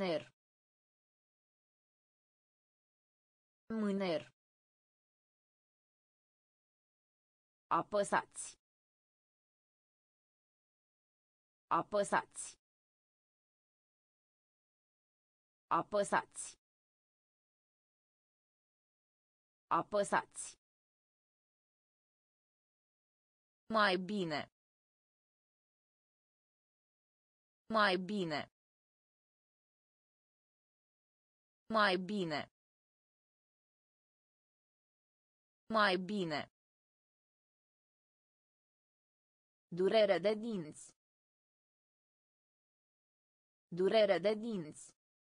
Mâner. Mâner. Apăsați. Apăsați. Apăsați. Apăsați. Mai bine. Mai bine. Mai bine. Mai bine. Durere de dinți. Durere de dinți.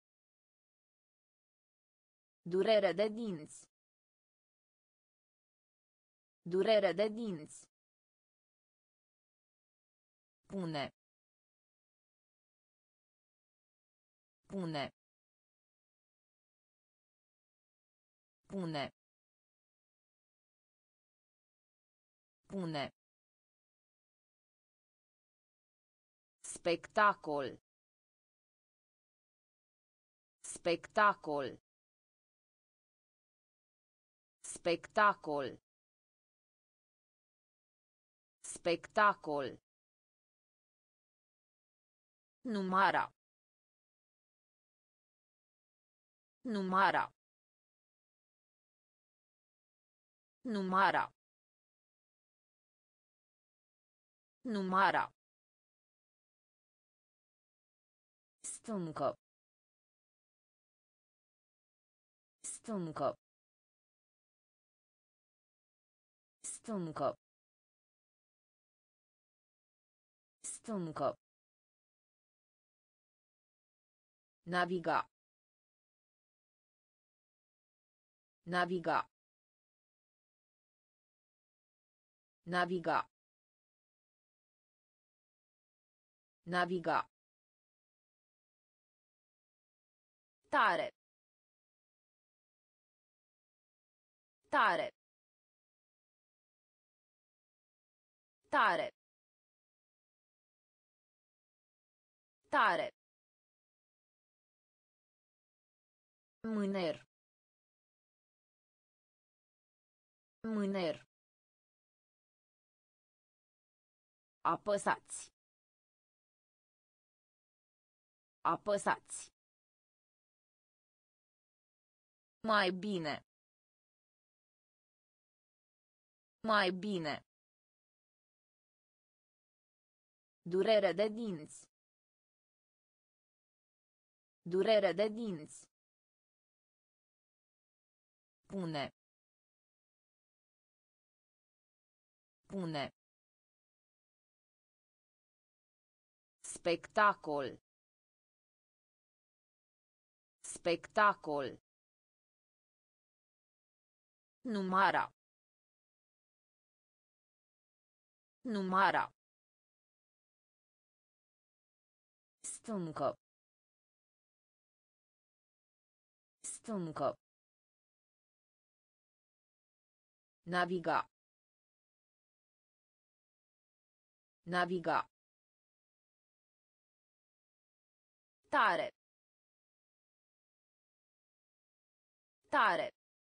Durere de dinți. Durere de dinți. Pune. Pune. Pune. Pune. Spectacol. Spectacol. Spectacol. Spectacol. Numara. Numara. Numara. Numara. Stâncă. Stâncă. Stâncă. Stâncă. Naviga. Naviga. Naviga. Naviga. Tare. Tare. Tare. Tare. Mâner. Mâner. Apăsați. Apăsați. Mai bine. Mai bine. Durere de dinți. Durere de dinți. Pune. Pune. Spectacol. Spectacol. Numara. Numara. Stâncă. Stâncă. Naviga. Naviga. Tare. Tare.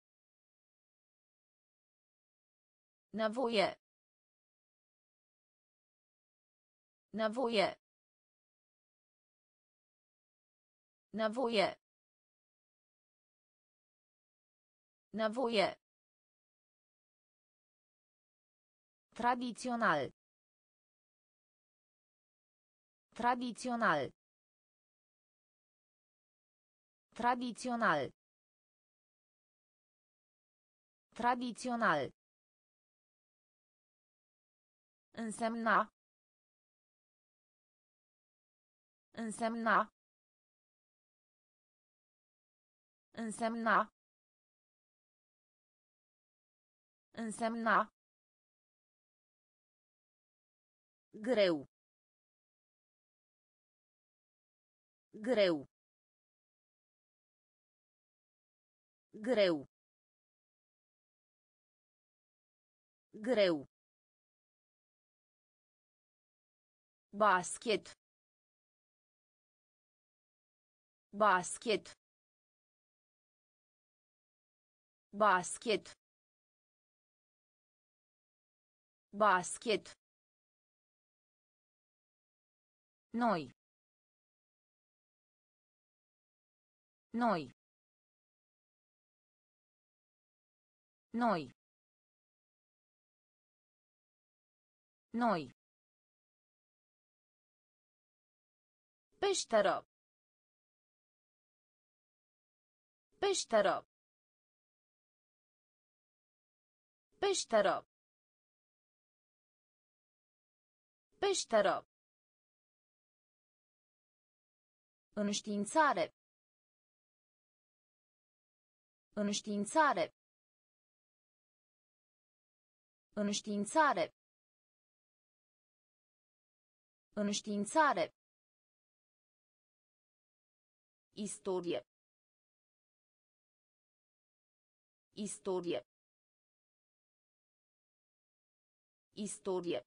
Nevoie. Nevoie. Nevoie. Nevoie. Tradițional. Tradițional. Tradițional. Tradițional. Însemna. Însemna. Însemna. Însemna. Greu. Greu. Greu. Greu. Basket. Basket. Basket. Basket. Noi. Noi. Noi. Noi. Peșteră. Peșteră. Peșteră. Peșteră. Înștiințare. Înștiințare. Înștiințare. Înștiințare. Istorie. Istorie. Istorie.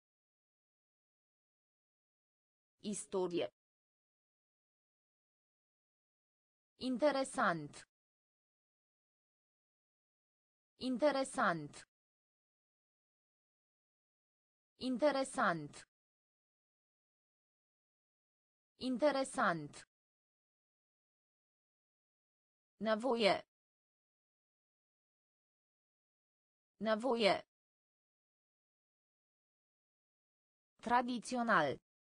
Istorie. Interesant. Interesant. Interesant. Interesant. Nevoie. Nevoie. Tradițional.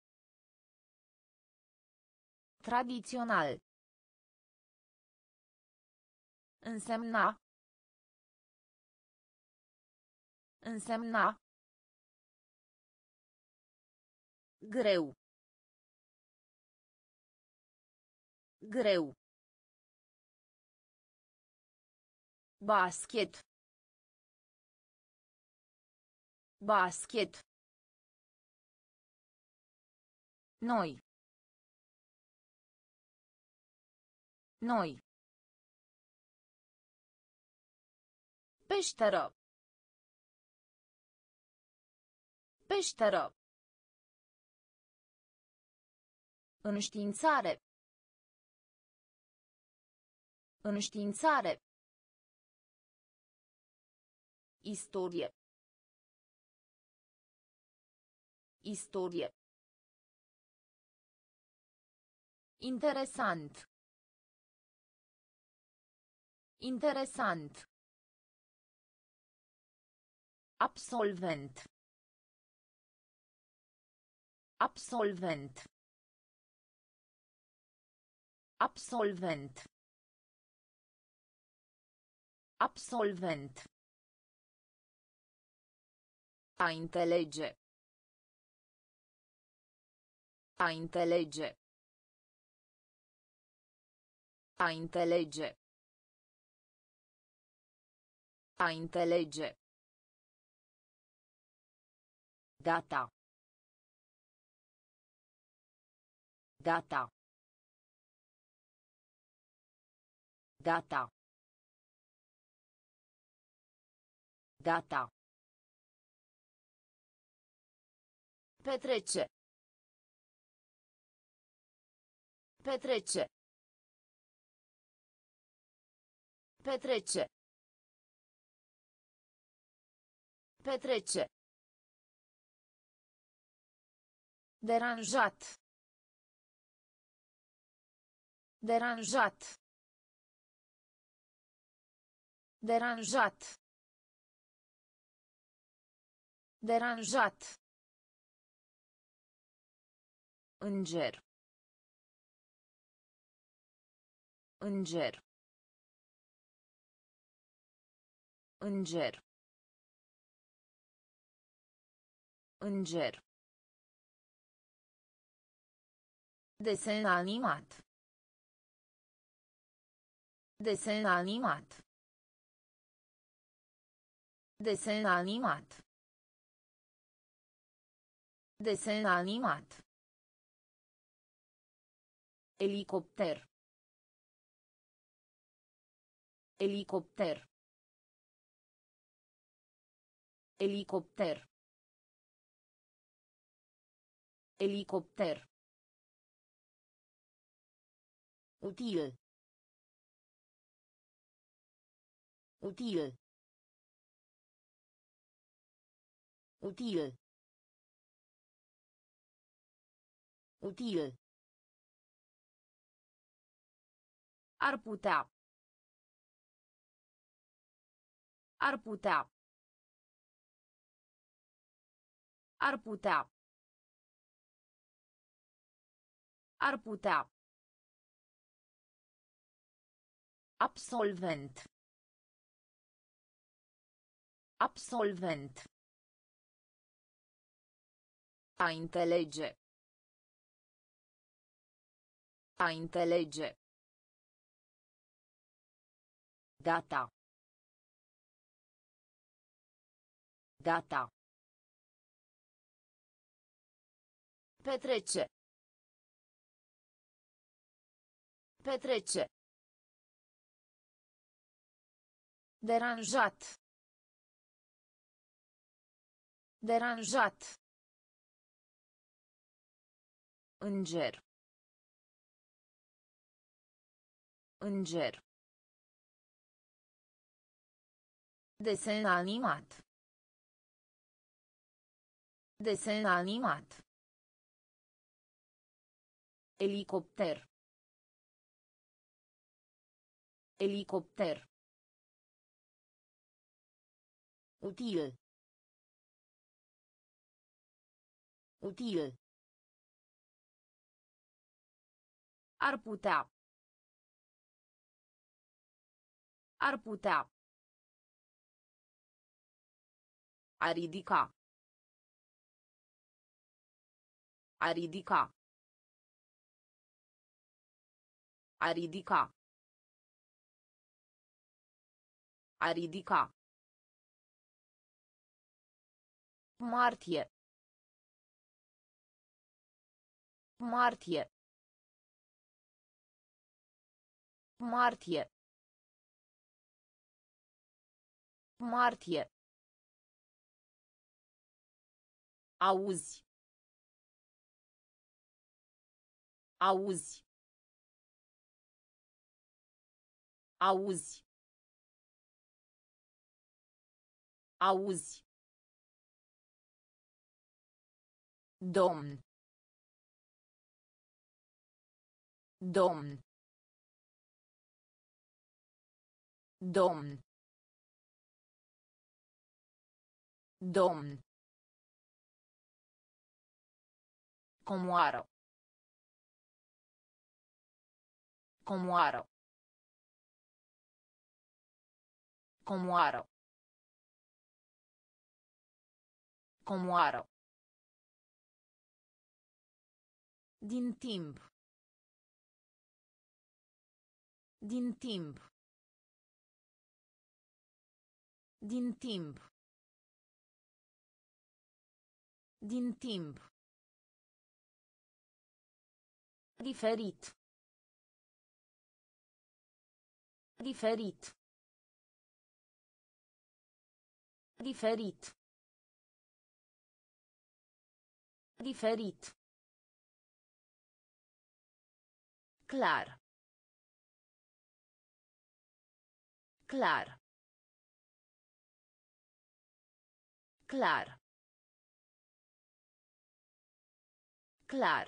Tradițional. Însemna. Însemna. Greu. Greu. Basket. Basket. Noi. Noi. Peșteră. Peșteră. Înștiințare. Înștiințare. Istorie. Istorie. Interesant. Interesant. Absolvent. Absolvent. Absolvent. Absolvent. A înțelege. A înțelege. A înțelege. A înțelege. Data. Data. Data. Data. Petrece. Petrece. Petrece. Petrece. Deranjat. Deranjat. Deranjat. Deranjat. Înger. Înger. Înger. Înger. Desen animat. Desen animat. Desen animat. Desen animat. Elicopter. Elicopter. Elicopter. Elicopter. Util. Util. Util. Util. Ar putea. Ar putea. Ar putea. Ar putea. Absolvent. Absolvent. A înțelege. A înțelege. Data. Data. Petrece. Petrece. Deranjat. Deranjat. Înger. Înger. Desen animat. Desen animat. Elicopter. Elicopter. Util. Util. Ar putea. Ar putea. A ridica. A ridica. A ridica. A ridica. Martie. Martie. Martie. Martie. Auzi. Auzi. Auzi. Auzi. Domn. Domn. Domn. Domn. Comoară. Comoară. Comoară. Comoară. Din timp. Din timp. Din timp. Din timp. Diferit. Diferit. Diferit. Diferit. Clar. Clar. Clar. Clar.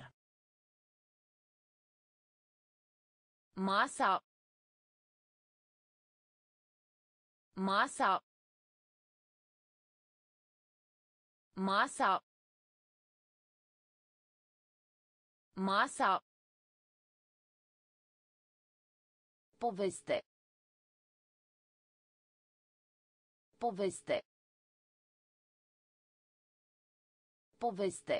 Masa. Masa. Masa. Masa. Poveste. Poveste. Poveste.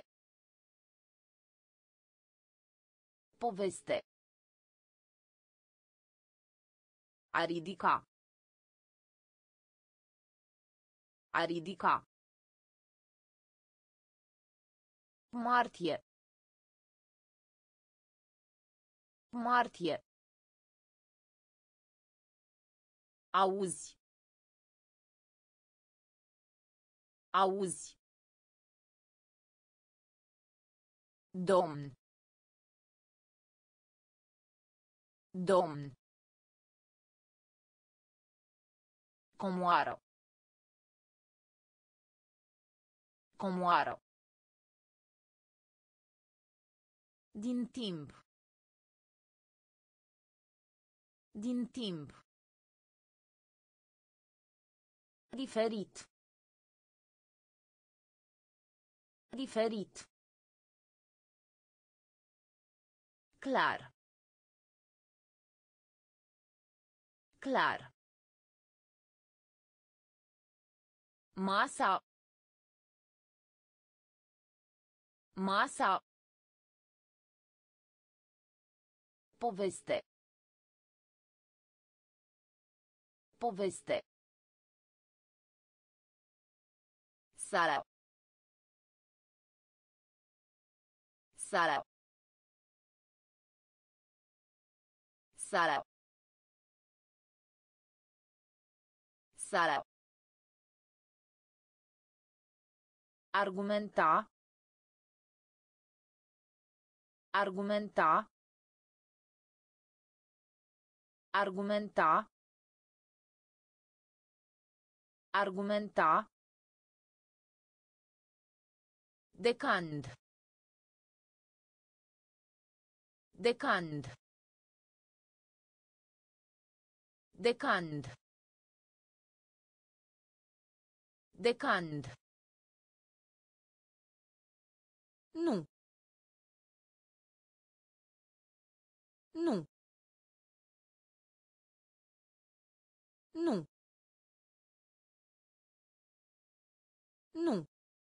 Poveste. A ridica. A ridica. Martie. Martie. Auzi. Auzi. Domn. Domn. Comoară. Comoară. Din timp. Din timp. Diferit. Diferit. Clar. Clar. Masa. Masa. Poveste. Poveste. Sala. Sala. Sala. Sala. Argumenta. Argumenta. Argumenta. Argumenta. Decand. Decand. Decand. Decand. Nu. Nu. Nu. Nu.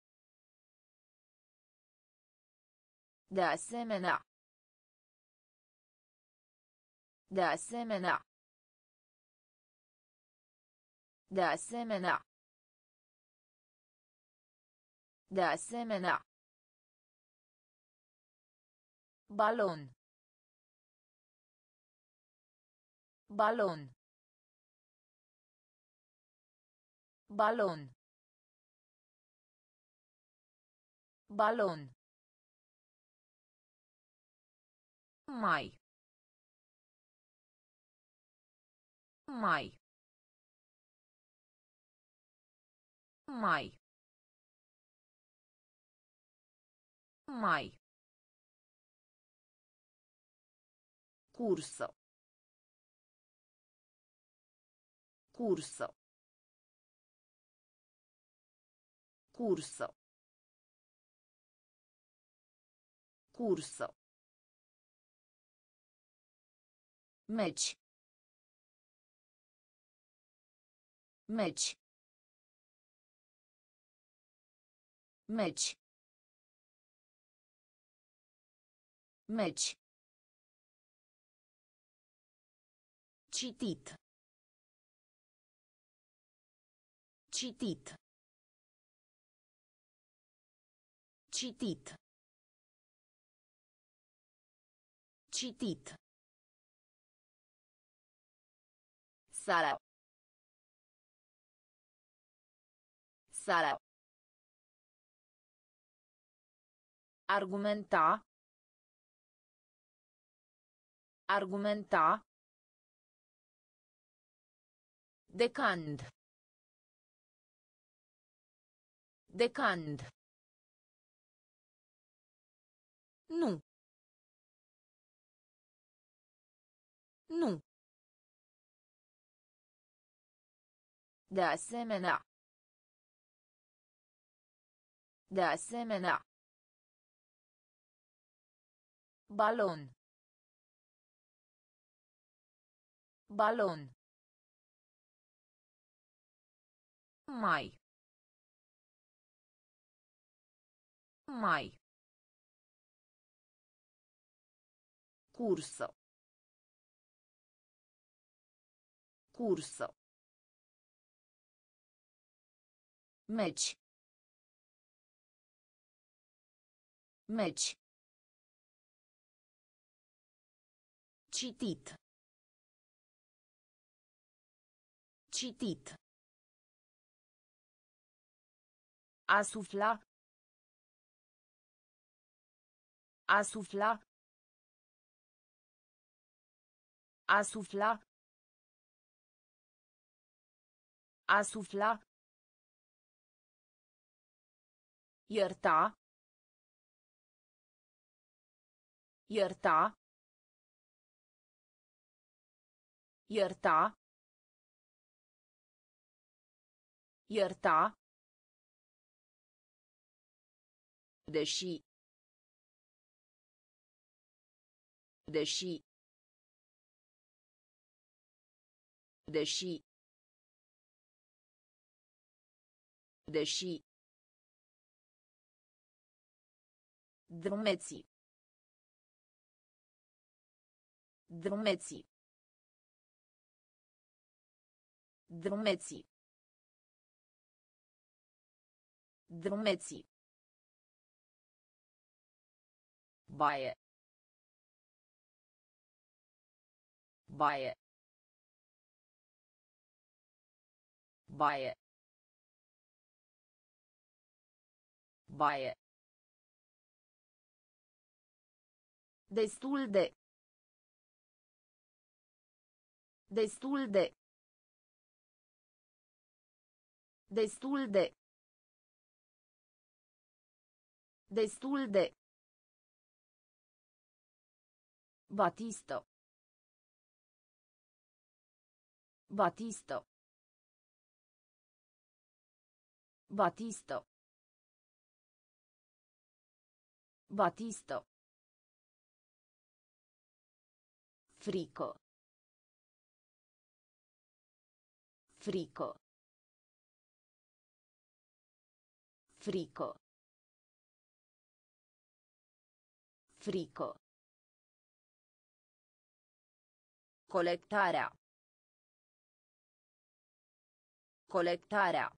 De asemenea. De asemenea. De asemenea. De asemenea. Balon. Balon. Balon. Balon. Mai. Mai. Mai. Mai. Cursă. Cursă. Cursă. Cursă. Meci. Meci. Meci. Meci. Citit. Citit. Citit. Citit. Sala. Sala. Argumenta. Argumenta. Decand. Decand. Nu. Nu. De asemenea. De asemenea. Balon. Balon. Mai. Mai. Cursă. Cursă. Meci. Meci. Citit. Citit. Asufla. Asufla. A sufla. A sufla. Ierta. Ierta. Ierta. Ierta. Deși. Deși. Deși. Deși. Drumeții. Drumeții. Drumeții. Drumeții. Baie. Baie. Baie. Baie. Destul de. Destul de. Destul de. Destul de. Batisto. Batisto. Batisto. Batisto. Frico. Frico. Frico. Frico. Colectarea. Colectarea.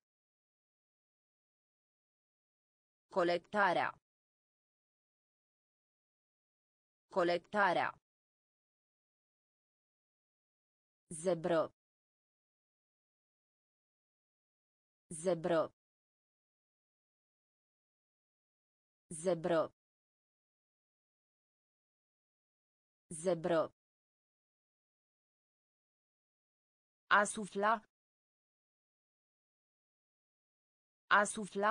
Colectarea. Colectarea. Zebră. Zebră. Zebră. Zebră. A sufla. A sufla.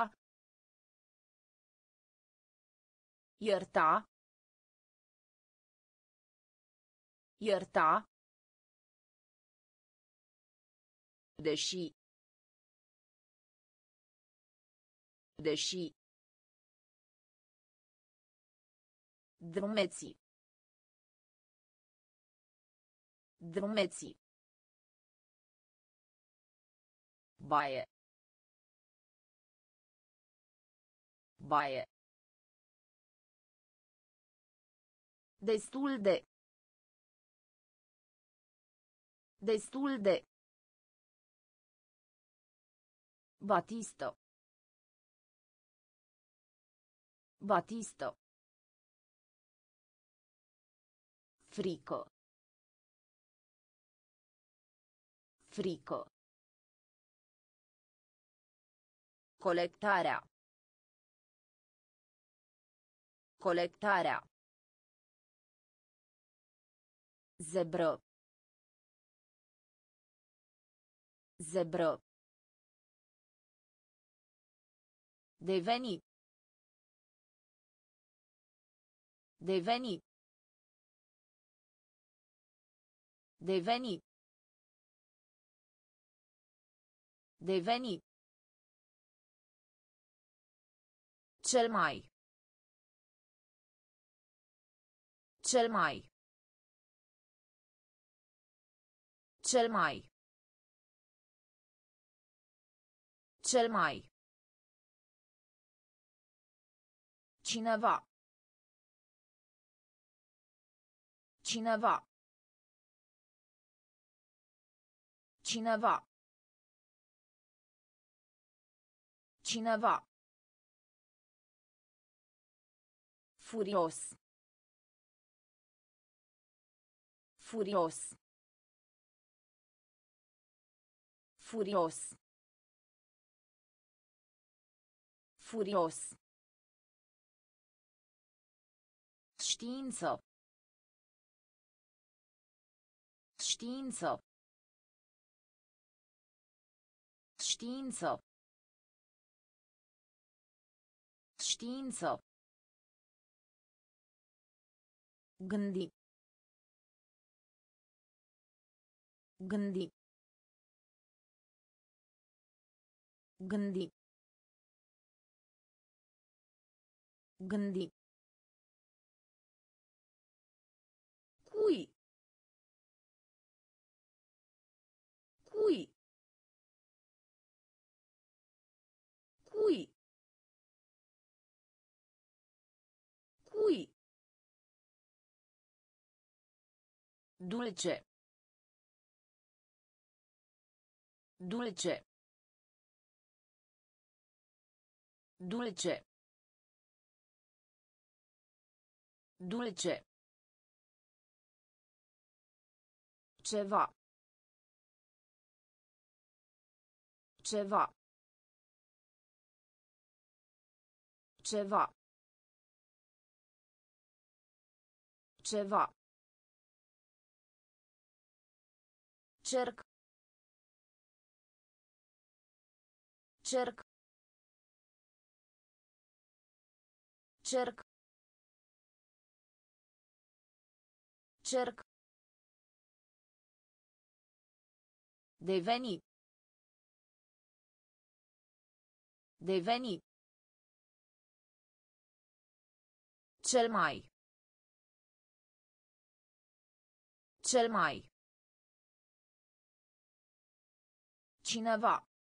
Ierta. Ierta. Deși. Deși. Drumeții. Drumeții. Baie. Baie. Destul de. Destul de. Batisto. Batisto. Frico. Frico. Colectarea. Colectarea. Zebră. Zebră. Deveni. Deveni. Deveni. Deveni. Cel mai. Cel mai. Cel mai. Cel mai. Cineva. Cineva. Cineva. Cineva. Furios. Furios. Furios. Furios. Știință. Știință. Știință. Știință. Gândi. Gândi. Gândi. Gândi. Cui. Cui. Cui. Cui. Dulce. Dulce. Dulce. Dulce. Ceva. Ceva. Ceva. Ceva. Cerc. Cerc. Cerc. Cerc. Deveni. Deveni. Cel mai. Cel mai. Cineva.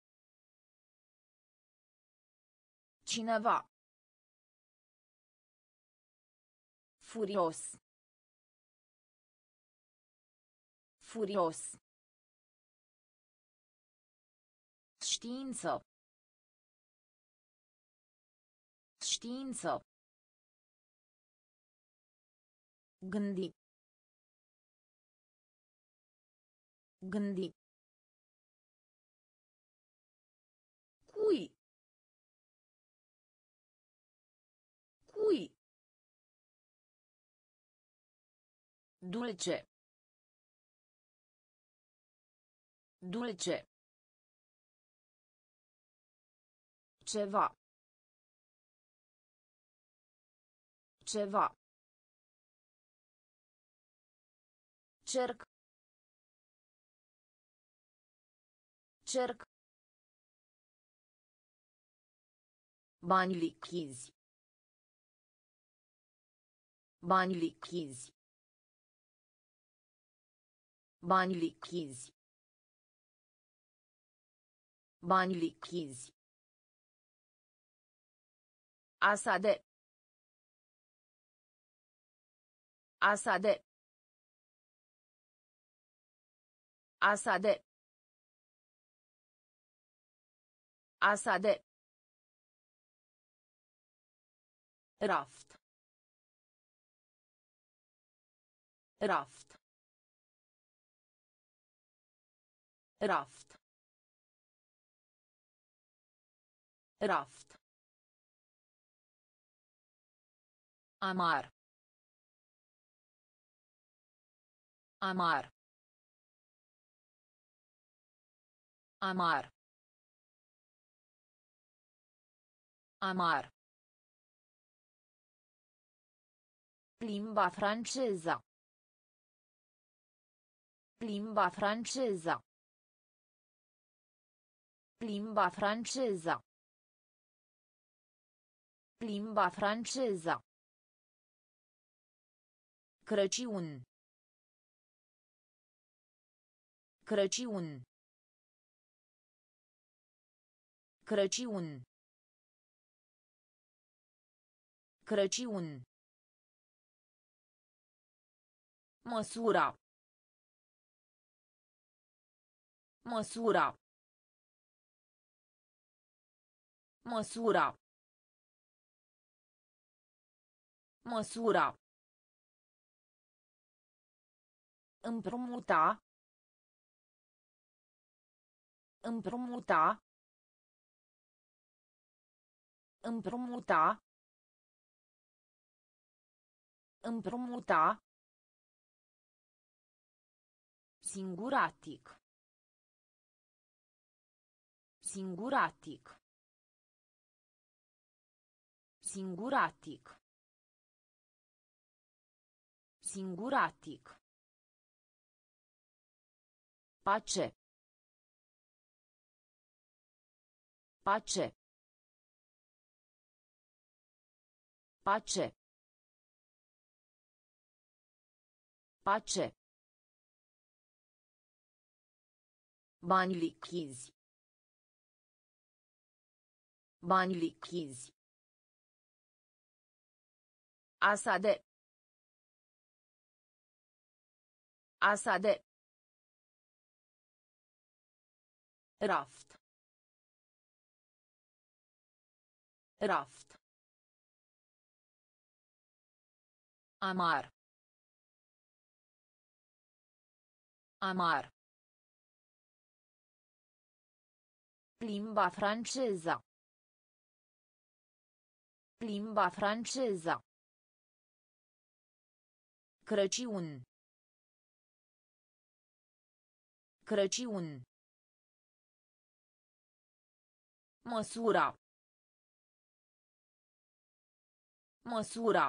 Cineva. Furios. Furios. Știință. Știință. Gândi. Gândi. Cui. Cui. Dulce. Dulce. Ceva. Ceva. Cerc. Cerc. Bani lichizi. Bani lichizi. Bani lichizi. Bani lichizi. Asade. Asade. Asade. Asade. Raft. Raft. Raft. Raft. Amar. Amar. Amar. Amar. Limba franceză. Limba franceză. Limba franceză. Limba franceză. Crăciun. Crăciun. Crăciun. Crăciun. Măsura. Măsura. Măsura. Măsura. Împrumuta. Împrumuta. Împrumuta. Împrumuta. Singuratic. Singuratic. Singuratic. Singuratic. Pace. Pace. Pace. Pace. Bani lichizi. Bani lichizi. Asade. Asade. Raft. Raft. Amar. Amar. Limba franceză. Limba franceză. Crăciun. Crăciun. Măsura. Măsura.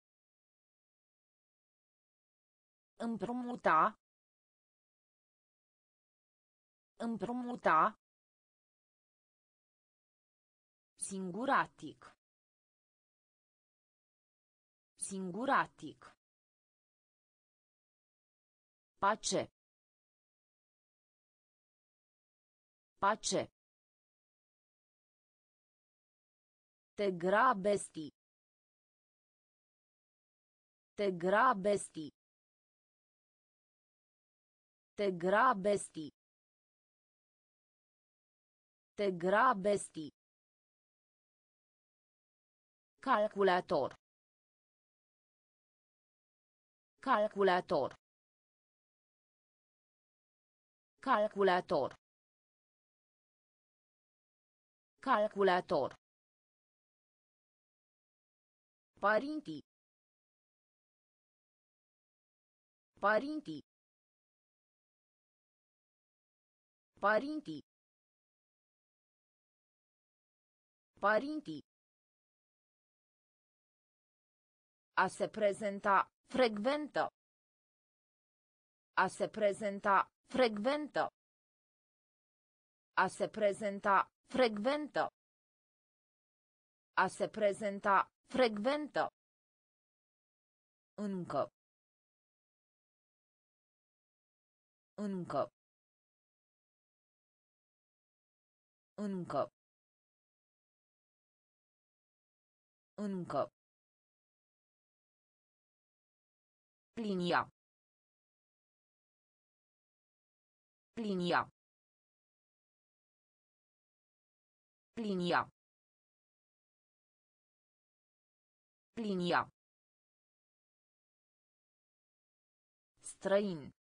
Împrumuta. Împrumuta. Singuratic. Singuratic. Pace. Pace. Te grabesti. Te grabesti. Te grabesti. Te grabesti. Calculator. Calculator. Calculator. Calculator. Părinții. Părinții. Părinții. Părinții. A se prezenta, frecventă. A se prezenta, frecventă. A se prezenta, frecventă. A se prezenta, frecventă. Încă. Încă. Încă. Încă. Plinia. Plinia. Plinia. Plinia. Străin.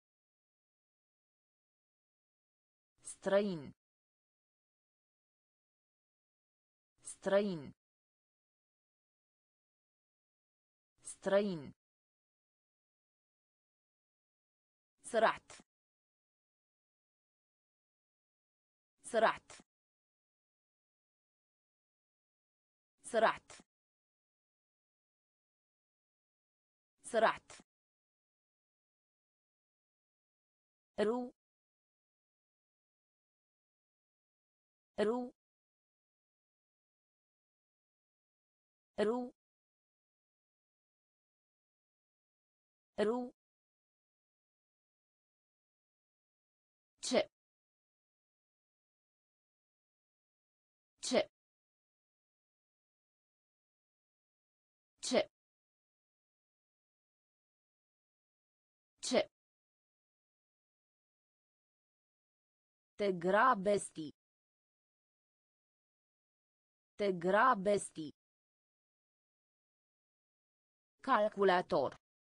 Străin. Străin. Străin. Sărat. Sărat. Sărat. Sărat. Ru. Ru. Ru. Ru. Ce. Ce. Ce. Ce. Te grabesti. Te grabesti. Calculator.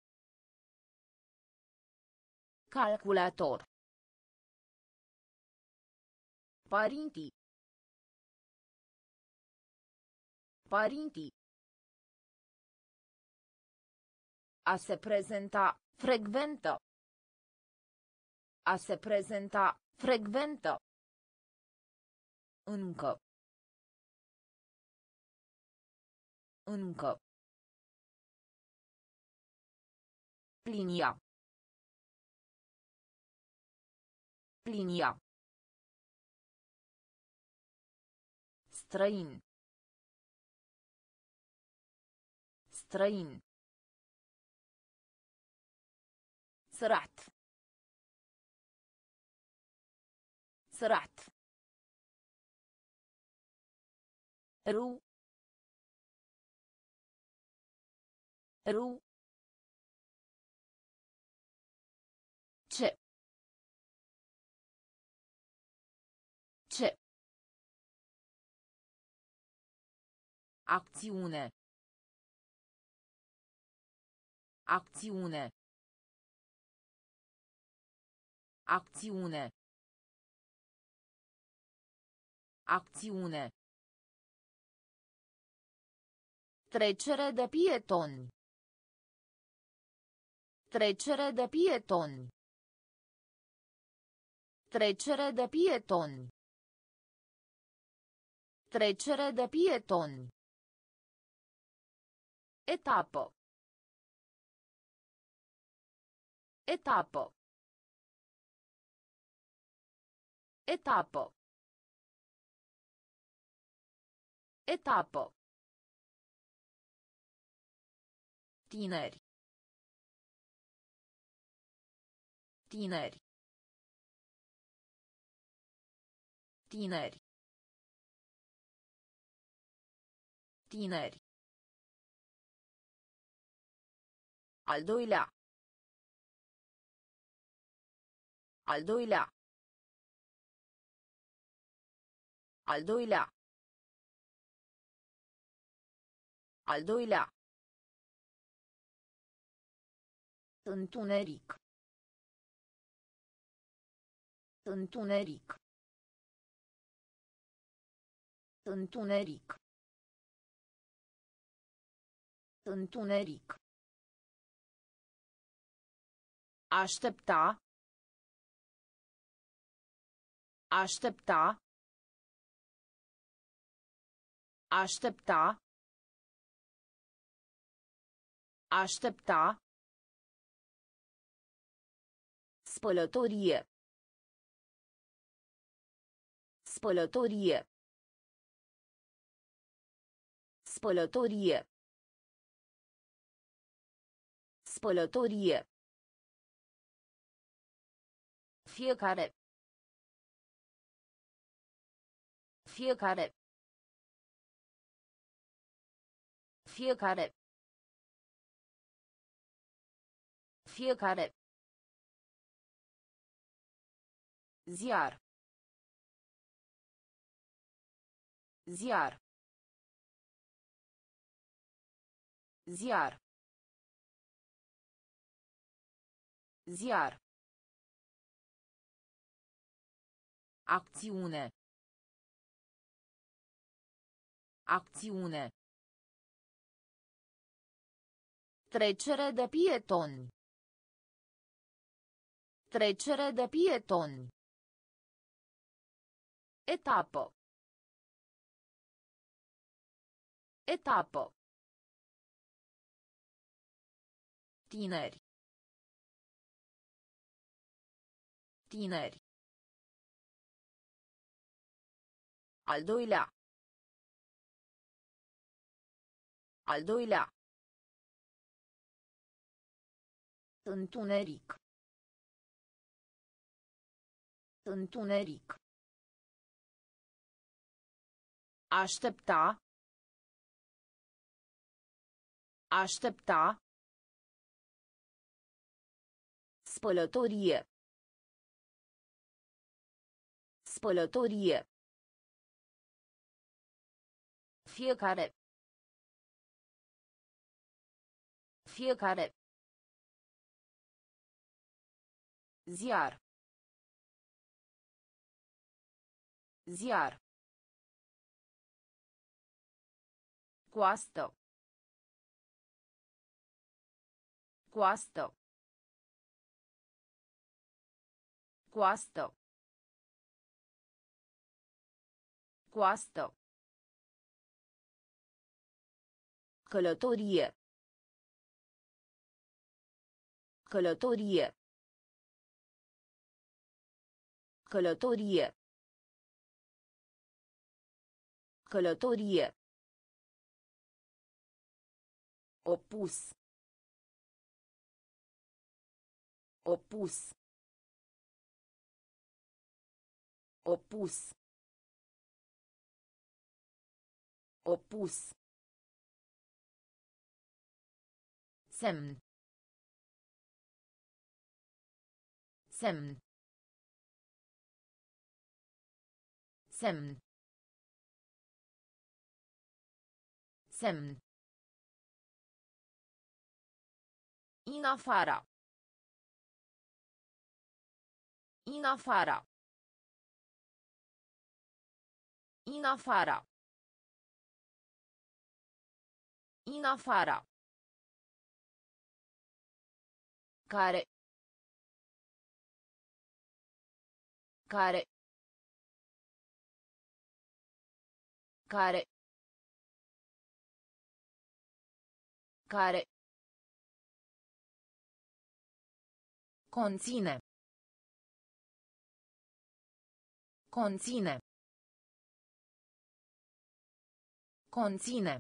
Calculator. Părinții. Părinții. A se prezenta, frecventă. A se prezenta, frecventă. Încă. Încă. Plinia. Plinia. Străin. Străin. Sărat. Sărat. Ru. Ru. Ce. Ce. Acțiune. Acțiune. Acțiune. Acțiune. Trecere de pietoni. Trecere de pietoni. Trecere de pietoni. Trecere de pietoni. Etapă. Etapă. Etapă. Etapă. Tineri. Tineri. Tineri. Tineri. Al doilea. Al doilea. Al doilea. Al doilea. Întuneric. Întuneric. Întuneric. Întuneric. Aștepta. Aștepta. Aștepta. Aștepta. Spălătorie. Spălătorie. Spălătorie. Spălătorie. Fiecare. Fiecare. Fiecare. Fiecare. Ziar. Ziar. Ziar. Ziar. Acțiune. Acțiune. Trecere de pietoni. Trecere de pietoni. Etapă. Etapă. Tineri. Tineri. Al doilea. Al doilea. Întuneric. Întuneric. Aștepta. Aștepta. Spălătorie. Spălătorie. Fiecare. Fiecare. Ziar. Ziar. Coastă. Coastă. Coastă. Coastă. Călătorie. Călătorie. Călătorie. Călătorie. Opus. Opus. Opus. Opus. Semn. Semn. Semn. Semn. In afara. In afara. In afara. In afara. Care. Care. Care. Care. Conține. Conține. Conține.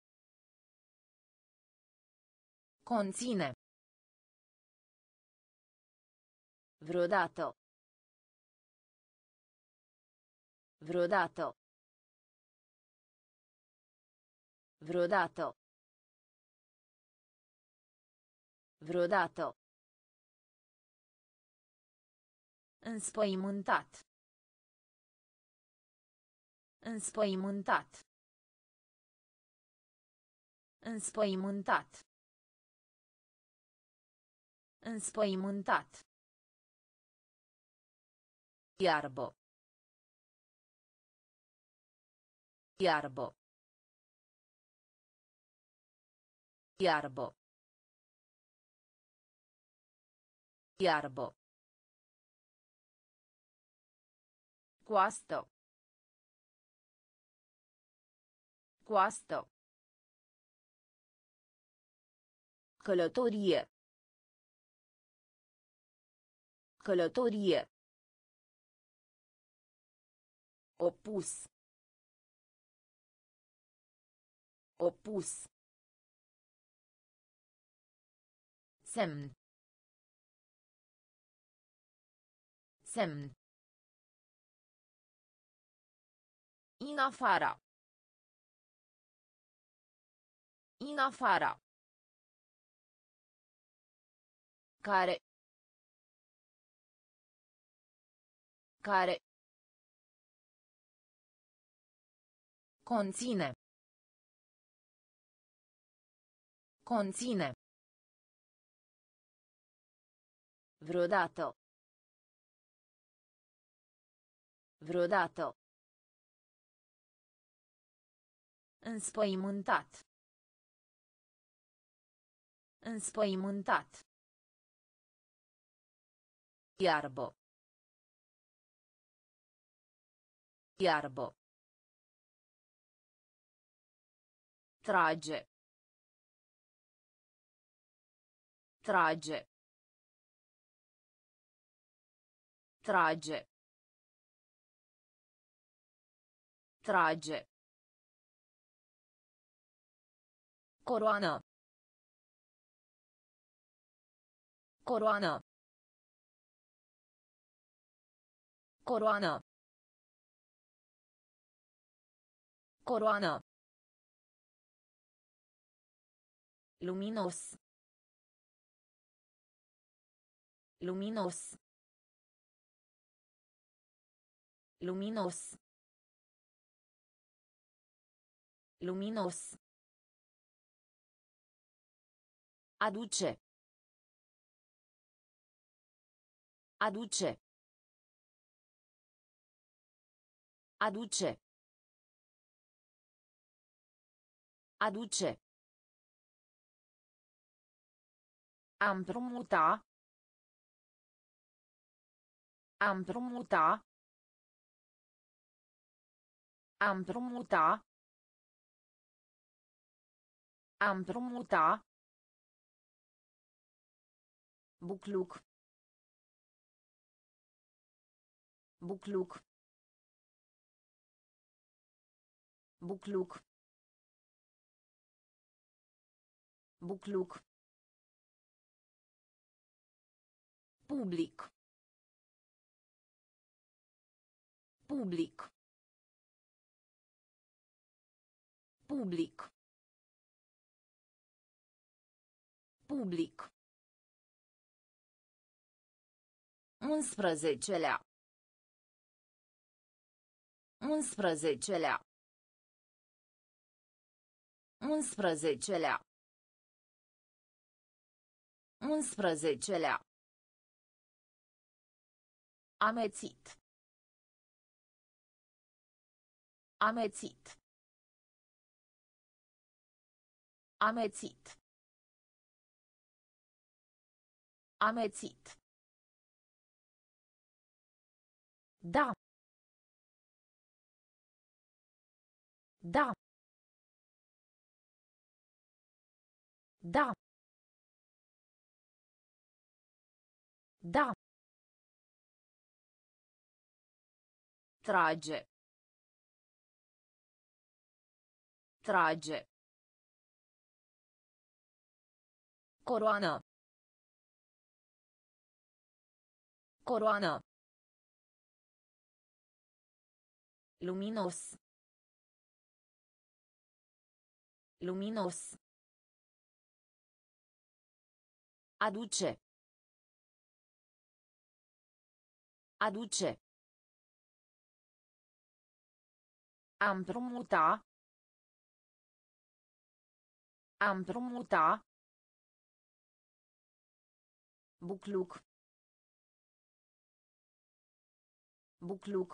Conține. Vreodată. Vreodată. Vreodată. Vreodată. Înspăimântat. Înspăimântat. Înspăimântat. Înspăimântat. Iarbă. Iarbă. Iarbă. Iarbă. Coastă. Coastă. Călătorie. Călătorie. Opus. Opus. Semn. Semn. In afara. In afara. Care. Care. Conține. Conține. Vreodată. Vreodată. Înspăimântat. Înspăimântat. Iarbă. Iarbă. Trage. Trage. Trage. Trage. Coroană. Coroană. Coroană. Coroană. Luminos. Luminos. Luminos. Luminos. Aduce. Aduce. Aduce. Aduce. A împrumuta. A împrumuta. A împrumuta. A împrumuta. Bucluc. Bucluc. Bucluc. Bucluc. Public. Public. Public. Public. 11-lea. 11-lea. 11-lea. 11-lea. Amețit. Amețit. Amețit. Amețit. Da. Da. Da. Da. Trage. Trage. Coroană. Coroană. Luminos. Luminos. Aduce. Aduce. A împrumuta. A împrumuta. Bucluc. Bucluc.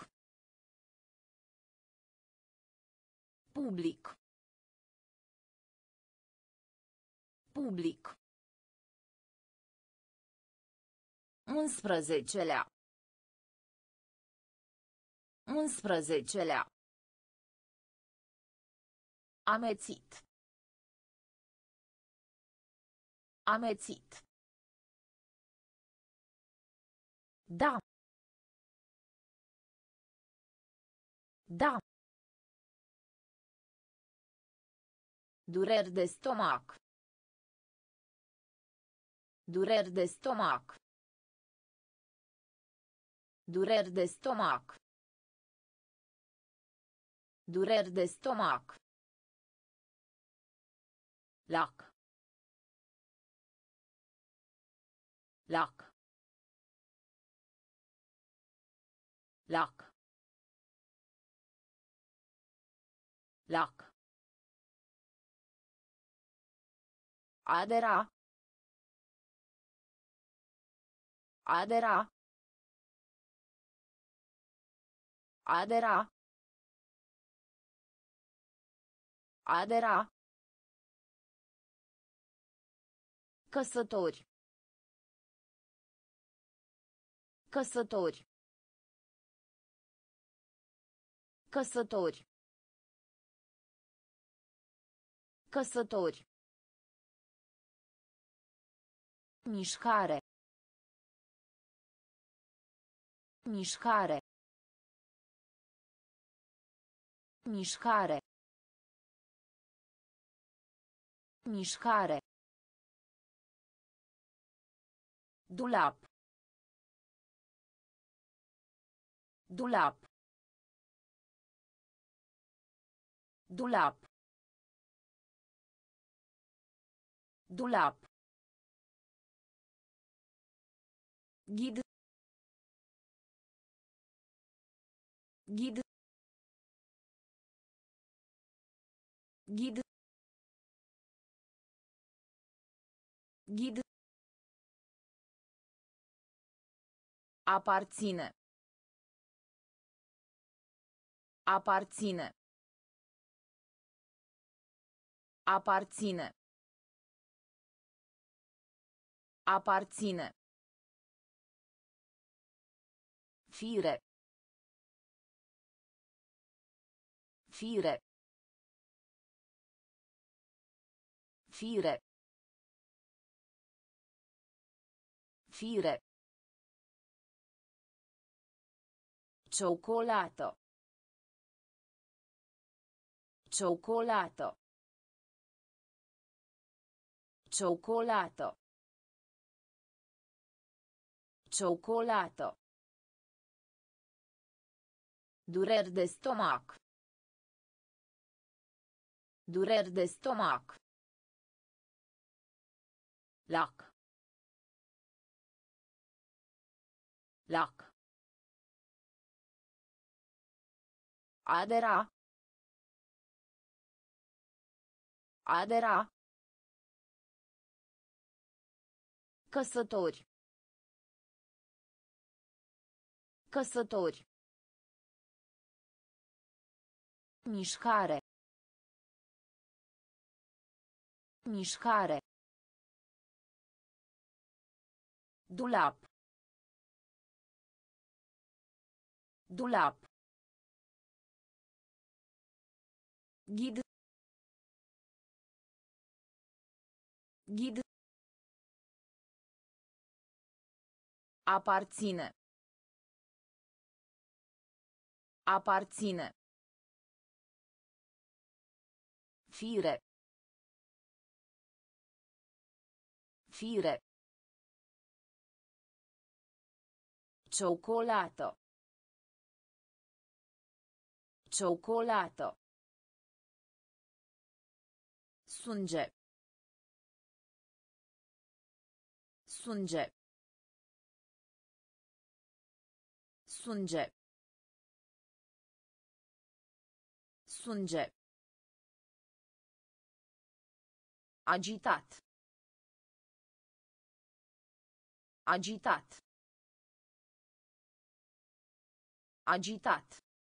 Public. Public. 11-lea. 11-lea. Amețit. Amețit. Da. Da. Dureri de stomac. Dureri de stomac. Dureri de stomac. Dureri de stomac. Lac. Lac. Lac. Lac. Adera. Adera. Adera. Adera. Căsători. Căsători. Căsători. Căsători. Mișcare. Mișcare. Mișcare. Mișcare. Dulap. Dulap. Dulap. Dulap. Ghid. Ghid. Ghid. Ghid. Aparține. Aparține. Aparține. Aparține. Fire. Fire. Fire. Fire. Cioccolato. Cioccolato. Cioccolato. Cioccolato. Dureri de stomac. Dureri de stomac. Lac. Lac. Adera. Adera. Căsători. Căsători. Mișcare. Mișcare. Dulap. Dulap. Ghid. Ghid. Aparține. Aparține. Fire. Fire. Cioccolato. Cioccolato. Sunge. Sunge. Sunge. Sunge. Agitat. Agitat. Agitat.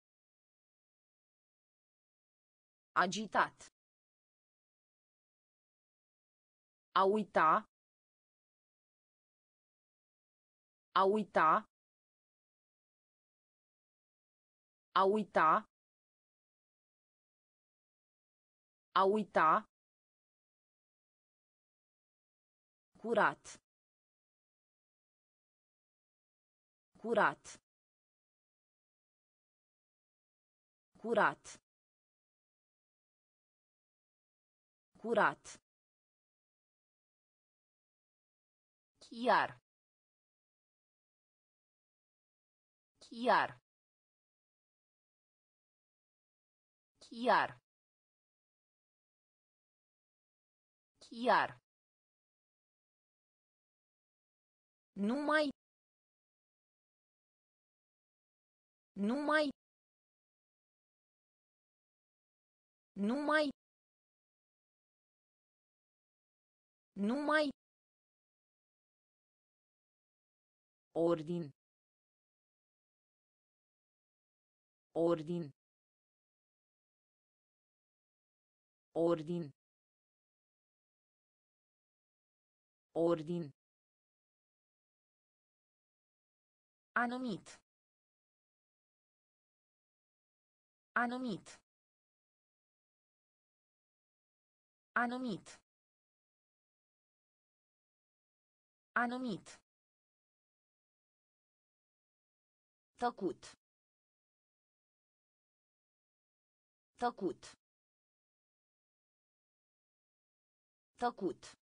Agitat. A uita. A uita. A uita. A uita. Curat. Curat. Curat. Curat. Chiar. Chiar. Chiar. Chiar. Numai. Numai. Numai. Numai. Ordin. Ordin. Ordin. Ordin. Anumit. Anumit. Anumit. Anumit. Tăcut. Tăcut. Tăcut.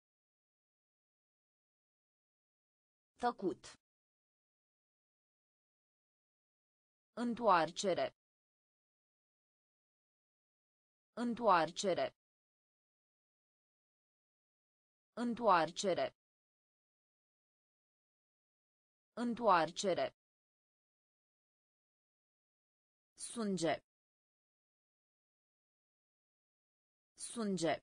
Tăcut. Întoarcere. Întoarcere. Întoarcere. Întoarcere. Sunge. Sunge.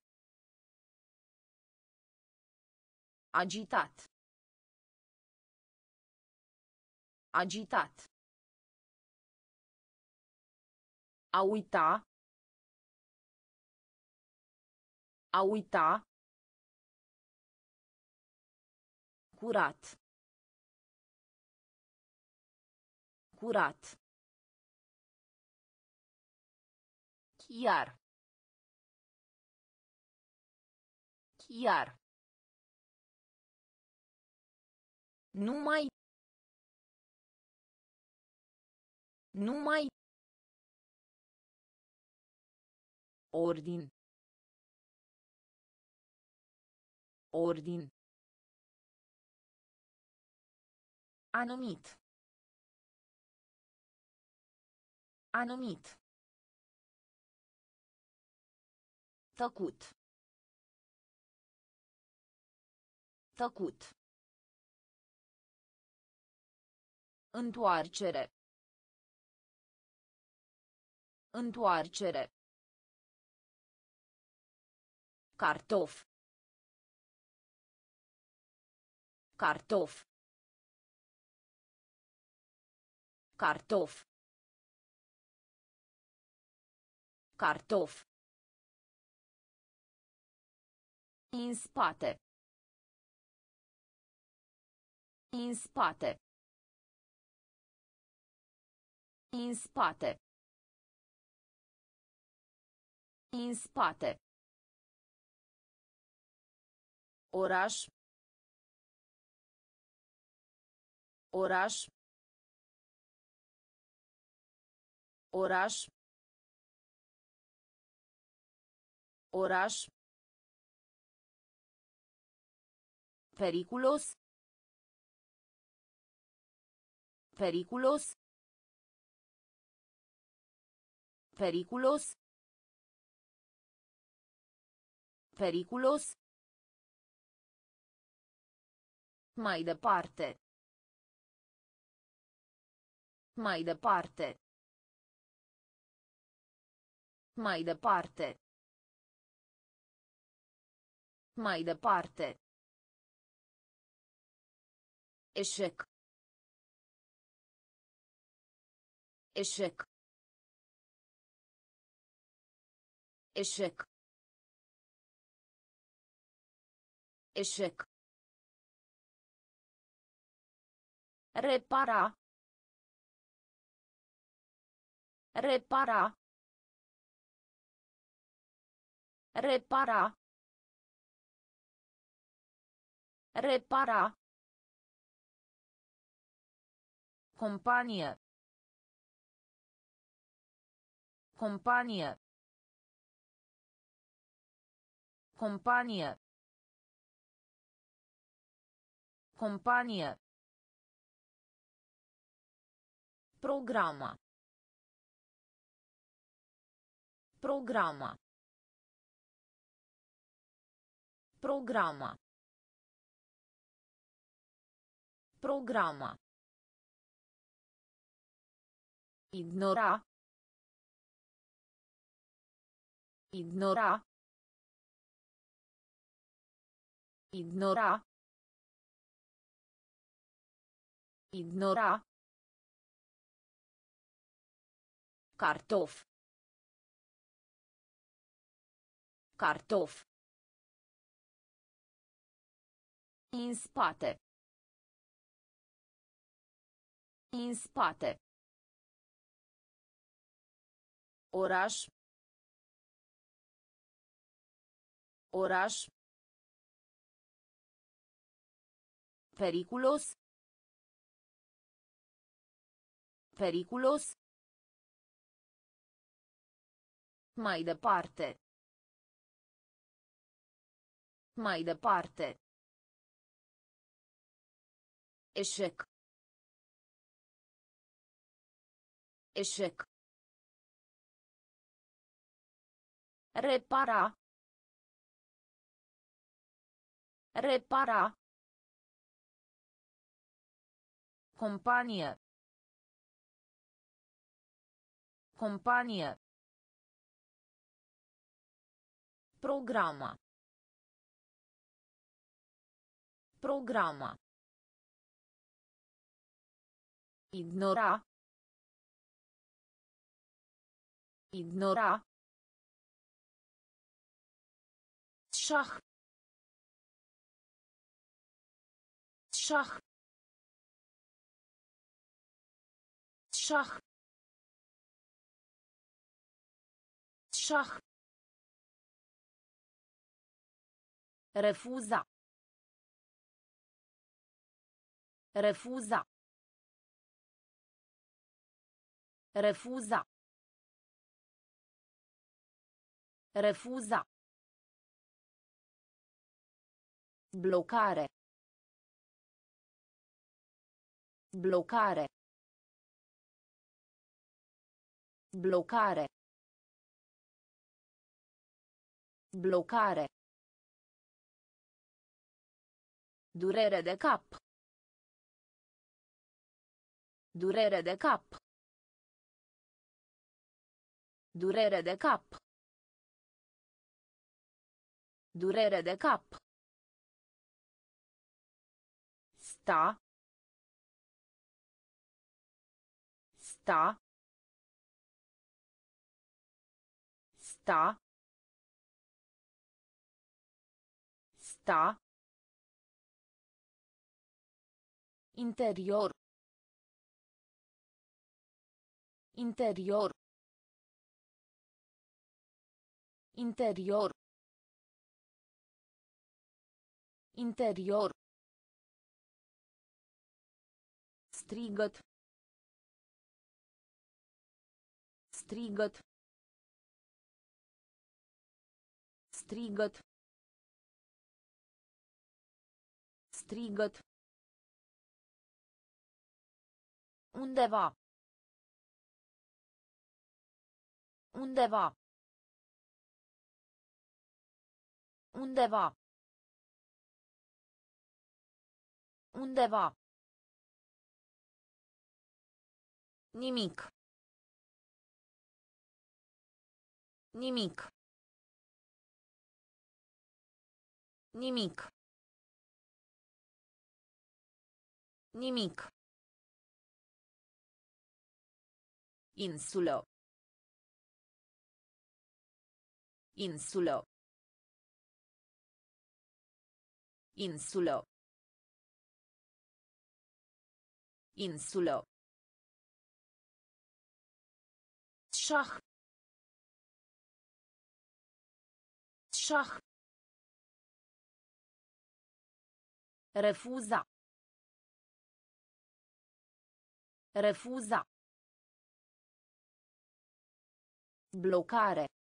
Agitat. Agitat. A uita. A uita. Curat. Curat. Chiar. Chiar. Numai. Numai. Ordin. Ordin. Anumit. Anumit. Tăcut. Tăcut. Întoarcere. Întoarcere. Cartof. Cartof. Cartof. Cartof. În spate. În spate. În spate. În spate. Oraș. Oraș. Oraș. Oraș. Periculos. Periculos. Periculos. Periculos. Mai departe. Mai departe. Mai departe. Mai departe. Eșec. Eșec. Eșec. Eșec. Repara. Repara. Repara. Repara. Companie. Companie. Companie. Companie. Programa. Programa. Programa. Programa. Ignora. Ignora. Ignora. Ignora. Cartof. Cartof. În spate. În spate. Oraș. Oraș. Periculos. Periculos. Mai departe. Mai departe. Eșec. Eșec. Repara. Repara. Companie. Companie. Programa. Programa. Ignora. Ignora. Șah. Șah. Șah. Șah. Refuza. Refuza. Refuza. Refuza. Blocare. Blocare. Blocare. Blocare. Durere de cap. Durere de cap. Durere de cap. Durere de cap. Sta. Sta. Sta. Sta. Interior. Interior. Interior. Interior. Strigăt. Strigăt. Strigăt. Strigăt. Undeva. Undeva. Undeva. Undeva. Nimic. Nimic. Nimic. Nimic. Insulă. Insulă. Insulă. Insulă. Șah. Șah. Refuza. Refuza. Blocare.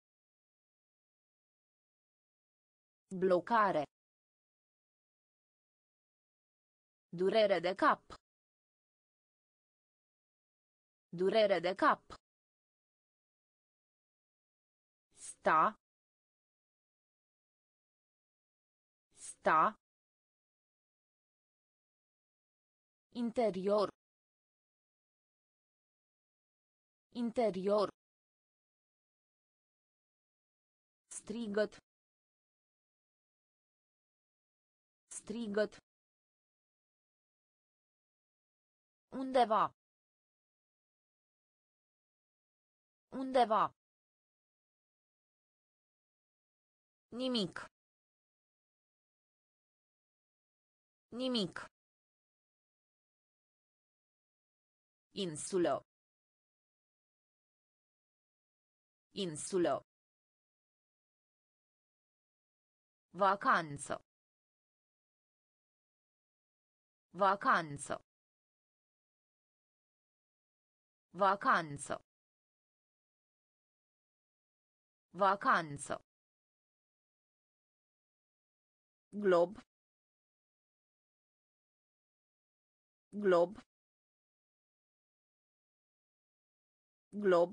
Blocare. Durere de cap. Durere de cap. Sta. Sta. Interior. Interior. Strigăt. Strigăt. Undeva. Undeva. Nimic. Nimic. Insulă. Insulă. Vacanță. Vacanță. Vacanță. Vacanță. Glob. Glob. Glob.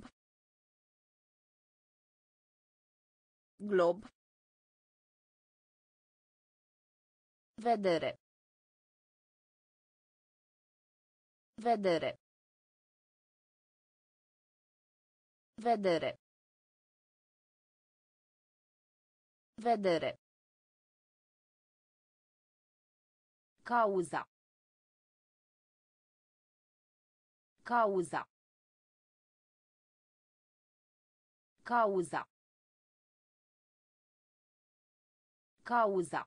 Glob. Vedere. Vedere. Vedere. Vedere. Cauza. Cauza. Cauza. Cauza.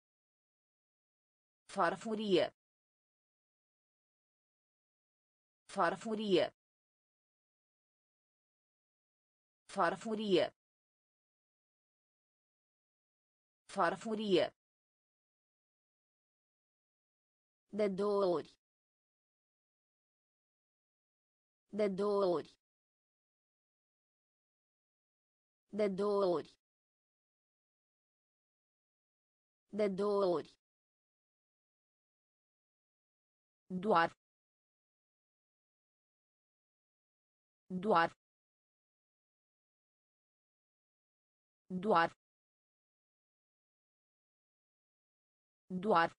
Farfurie. Farfurie. Farfurie. Farfurie. De două ori. De două ori. De două ori. De două ori. Doar. Doar. Doar. Doar.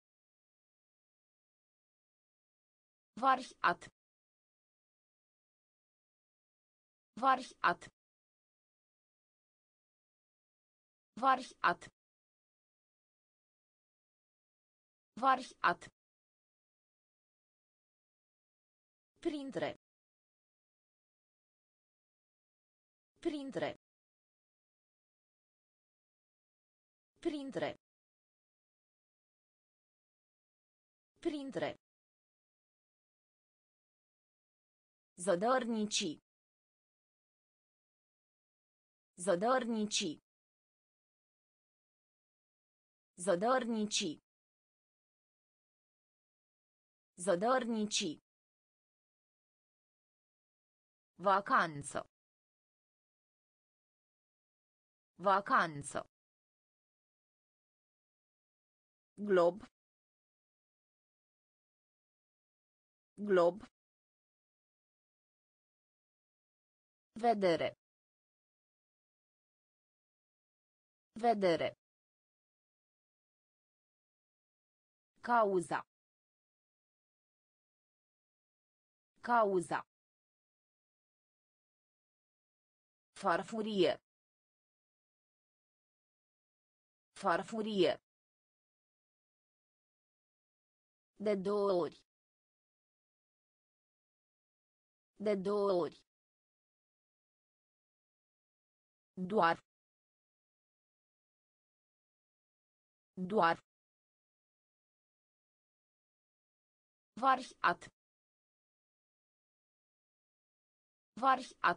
Variat. Variat. Variat. Variat. Printre. Printre. Printre. Printre. Zădărnici. Zădărnici. Zădărnici. Zădărnici. Vacanță. Vacanță. Glob. Glob. Vedere. Vedere. Cauza. Cauza. Farfurie. Farfurie. De două ori. De două ori. Doar. Doar. Variat. Variat.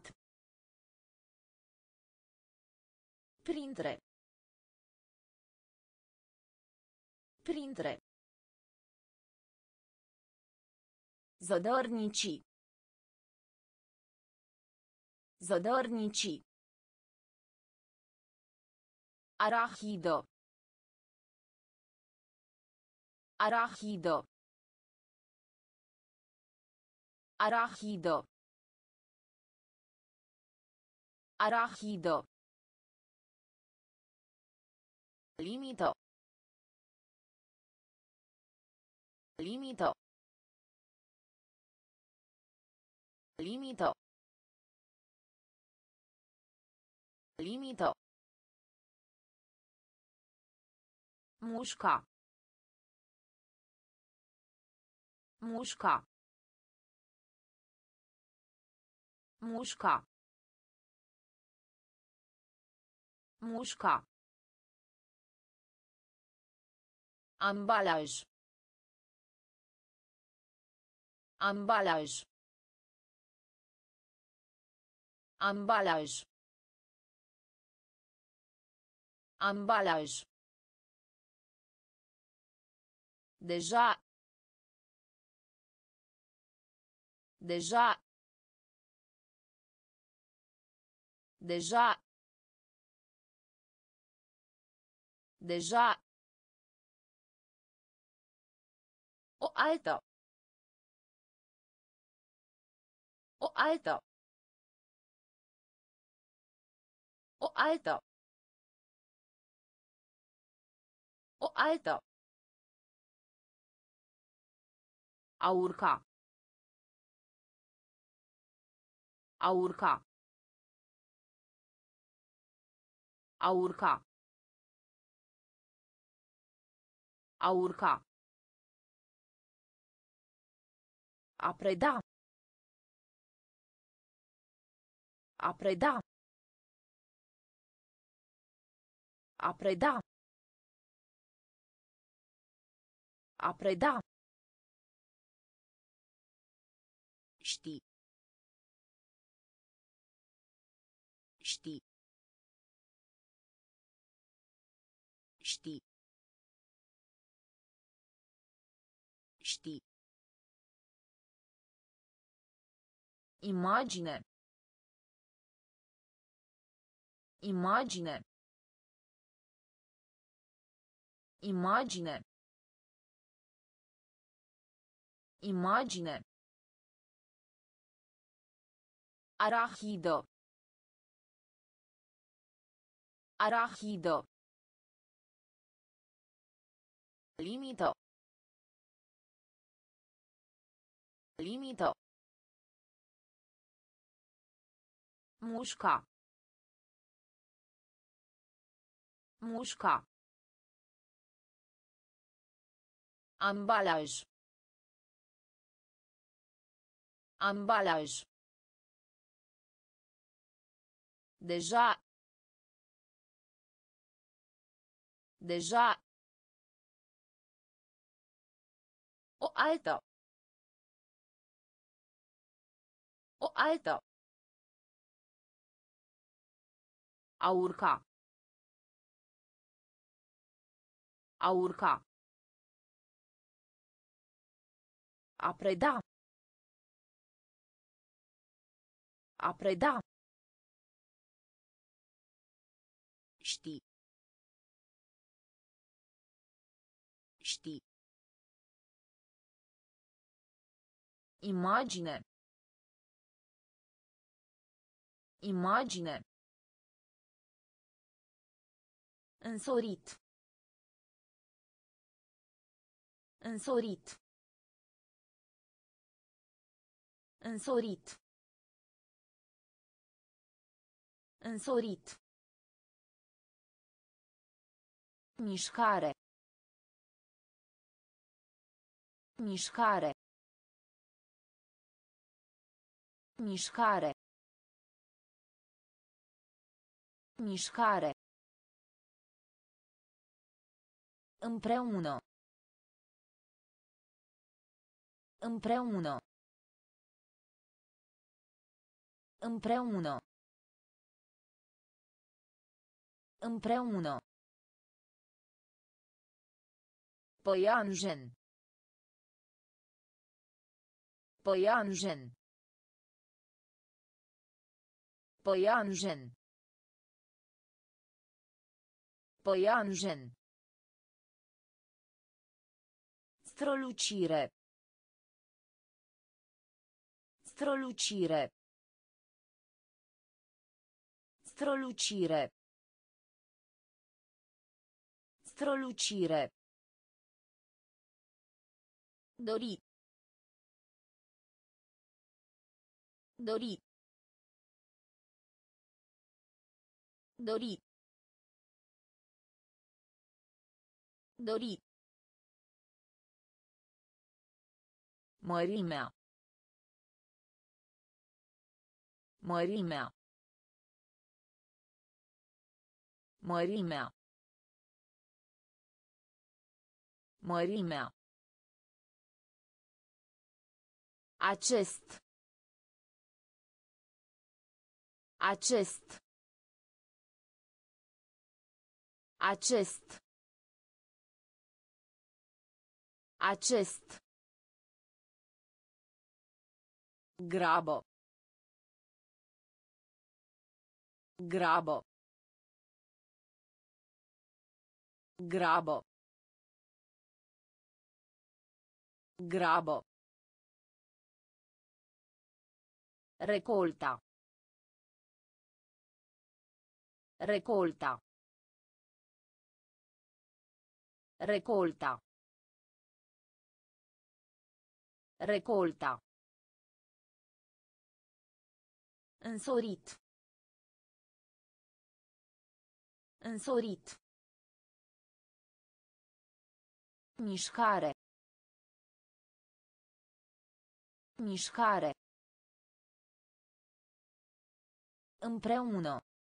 Printre. Printre. Zădărnici. Zădărnici. Arahidă. Arahidă. Arahidă. Arahidă. Limită. Limită. Limită. Limită. Mușca. Mușca. Mușca. Mușca. Ambalaj. Ambalaj. Ambalaj. Ambalaj. Deja. Deja. Deja. Deja. O altă. O altă. O altă. O altă. A urca. A urca. A urca. A urca. A preda. A preda. A preda. A preda. Ști. Ști. Ști. Ști. Imagine. Imagine. Imagine. Imagine. Arahido. Arahido. Limito. Limito. Mușca. Mușca. Ambalaj. Ambalaj. Deja. Deja. O altă. O altă. A urca. A urca. A preda. A preda. Ști. Ști. Imagine. Imagine. Însorit. Însorit. Însorit. Însorit. Mișcare. Mișcare. Mișcare. Mișcare. Împreună. Împreună. Împreună. Împreună. Păianjen. Păianjen. Păianjen. Păianjen. Strălucire. Strălucire. Strălucire. Strălucire. Dori. Dori. Dori. Dori. Mărimea. Mărimea. Mărimea. Mărimea. Acest. Acest. Acest. Acest. Grabă. Grabă. Grabă. Grabă. Recolta. Recolta. Recolta. Recolta. Însorit. Însorit. Mișcare. Mișcare. Împreună.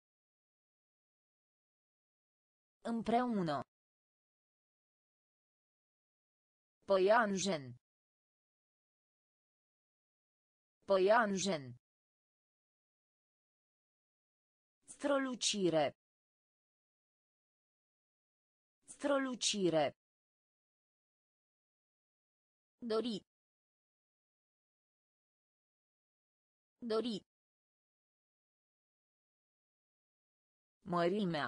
Împreună. Păianjen. Păianjen. Strălucire. Strălucire. Dori. Dori. Mărimea.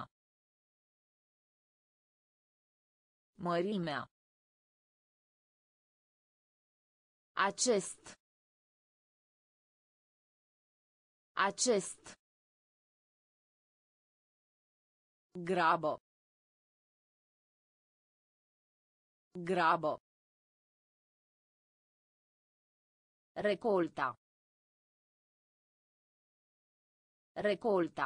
Mărimea. Acest. Acest. Grabă. Grabă. Recolta. Recolta.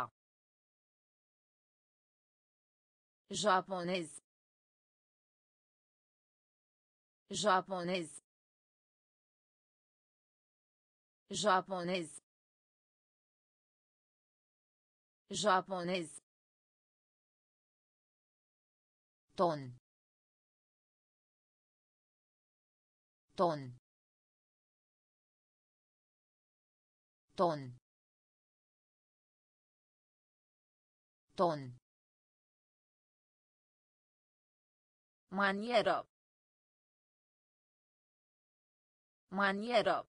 Japonez. Japonez. Japonez. Japonez. Ton. Ton. Ton. Ton. Manieră. Manieră.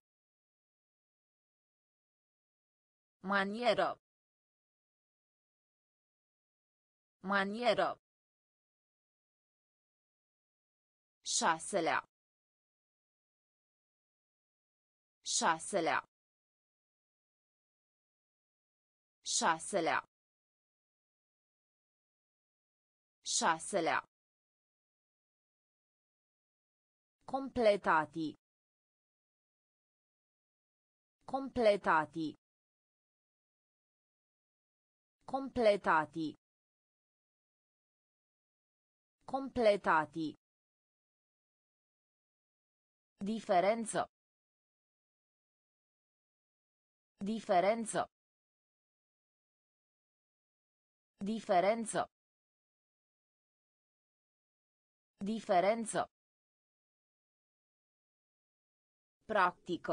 Manieră. Manieră. Șaselea. Șaselea. Șaselea. Șaselea. Completati. Completati. Completati. Completati. Differență. Differență. Differență. Differență. Practică.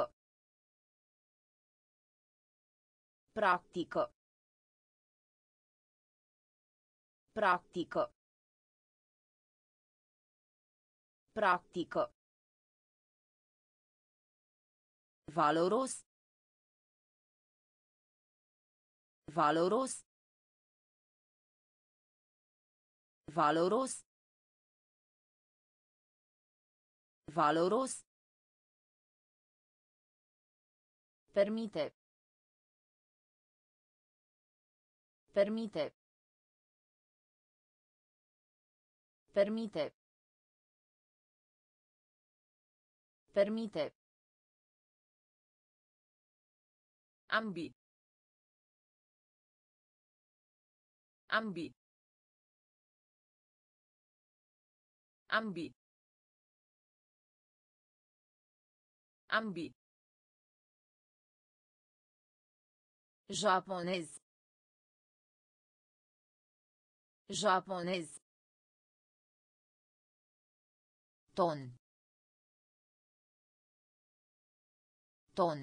Practică. Practică. Practică. Valoros. Valoros. Valoros. Valoros. Permite. Permite. Permite. Permite. Ambi. Ambi. Ambi. Ambi. Japonez. Japonez. Ton. Ton.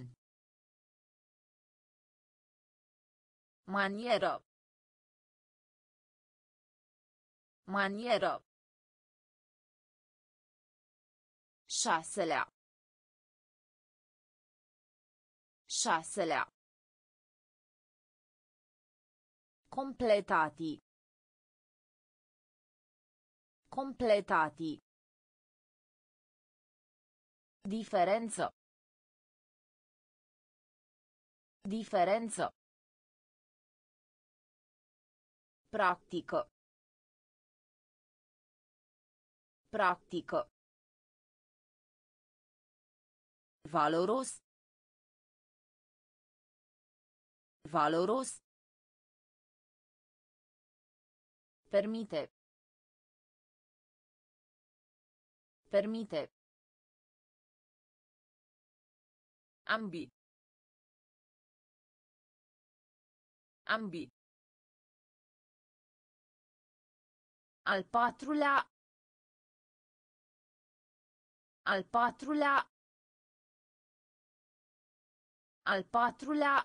Manieră. Manieră. Șaselea. Șaselea. Completati. Completati. Differență. Differență. Practică. Practică. Valoros. Valoros. Permite. Permite. Ambi. Ambi. Al patrulea. Al patrulea. Al patrulea.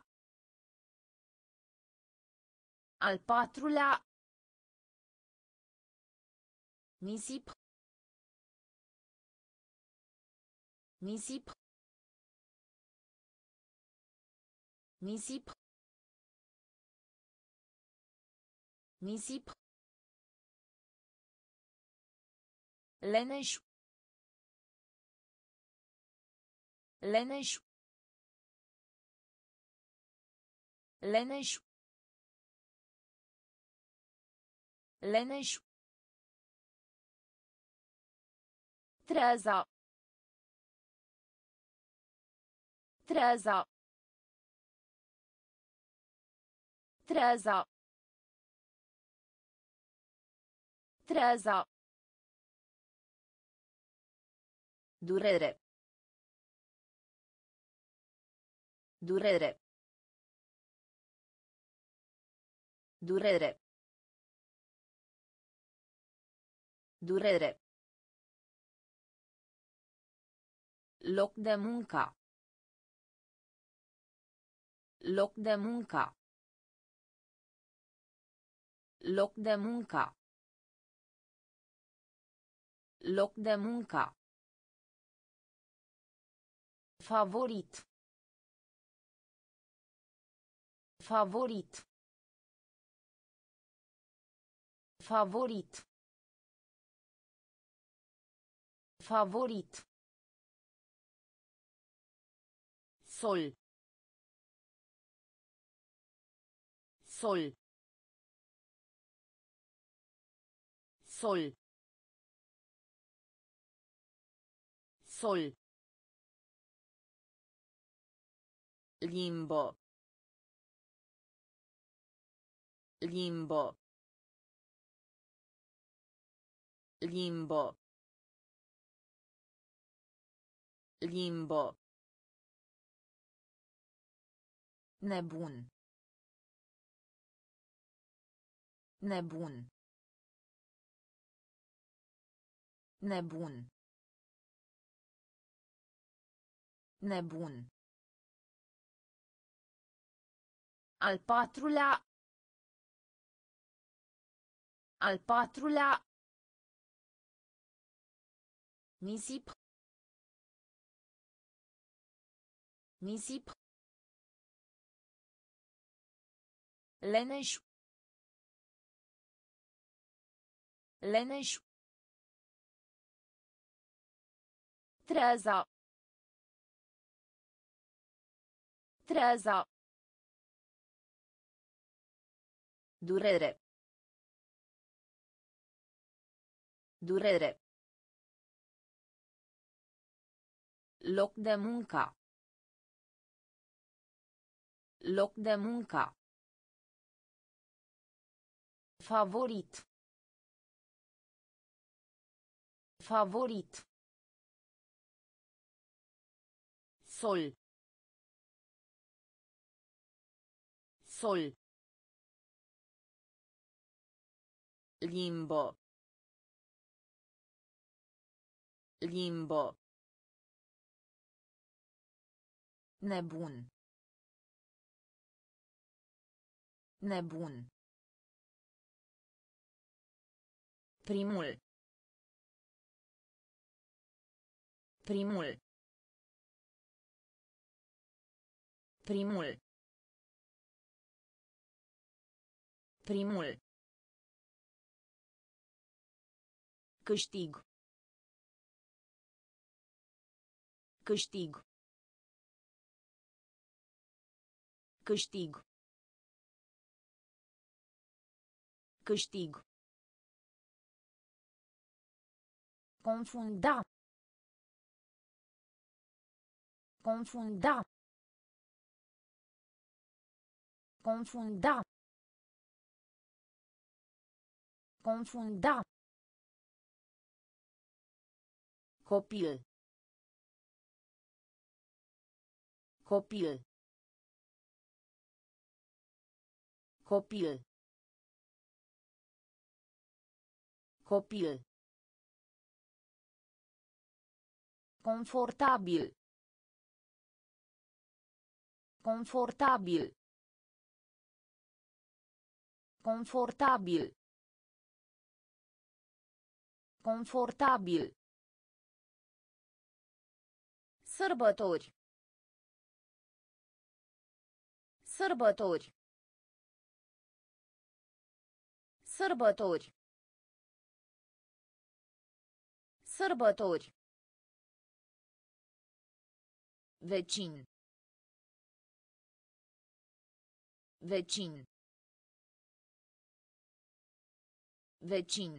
Al patrulea. Nisip. Nisip. Nisip. Nisip. Leneș. Leneș. Leneș. Leneș. Treaza. Treaza. Treaza. Treaza. Durere. Durere. Durere. Durere. Loc de muncă. Loc de muncă. Loc de muncă. Loc de muncă. Favorit. Favorit. Favorit. Favorit. Sol. Sol. Sol. Sol. Limbo. Limbo. Limbo. Limbo. Nebun. Nebun. Nebun. Nebun. Al patrulea. Al patrulea. Nisip. Nisip. Leneș. Leneș. Treaza. Treaza. Durere. Durere. Loc de muncă. Loc de muncă. Favorit. Favorit. Sol. Sol. Limbo. Limbo. Nebun. Nebun. Primul. Primul. Primul. Primul. Câștig. Câștig. Câștig. Câștig. Confunda. Confunda. Confunda. Confunda. Copil. Copil. Copil. Copil. Confortabil. Confortabil. Confortabil. Confortabil. Sărbători. Sărbători. Sărbători. Sărbători. Vecin. Vecin. Vecin.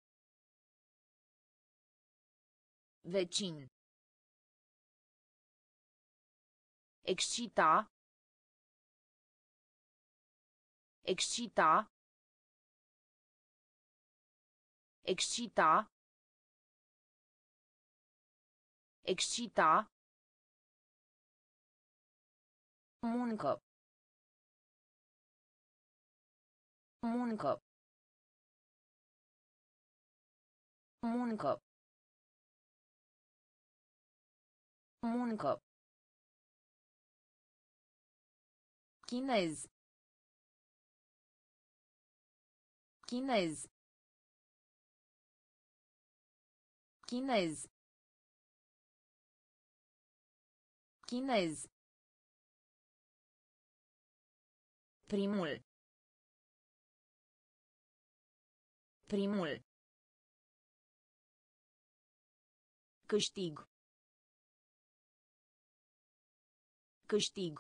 Vecin. Excita. Excita. Excita. Excita. Muncă. Muncă. Muncă. Muncă. Chinez. Chinez. Chinez. Chinez. Primul. Primul. Câștig. Câștig.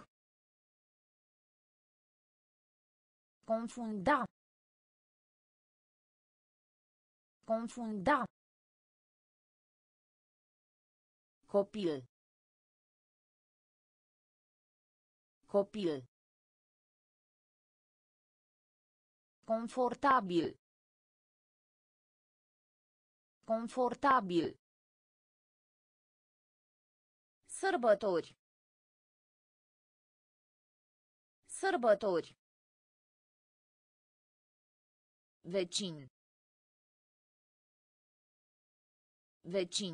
Confunda. Confunda. Copil. Copil. Confortabil. Confortabil. Sărbători. Sărbători. Vecin. Vecin.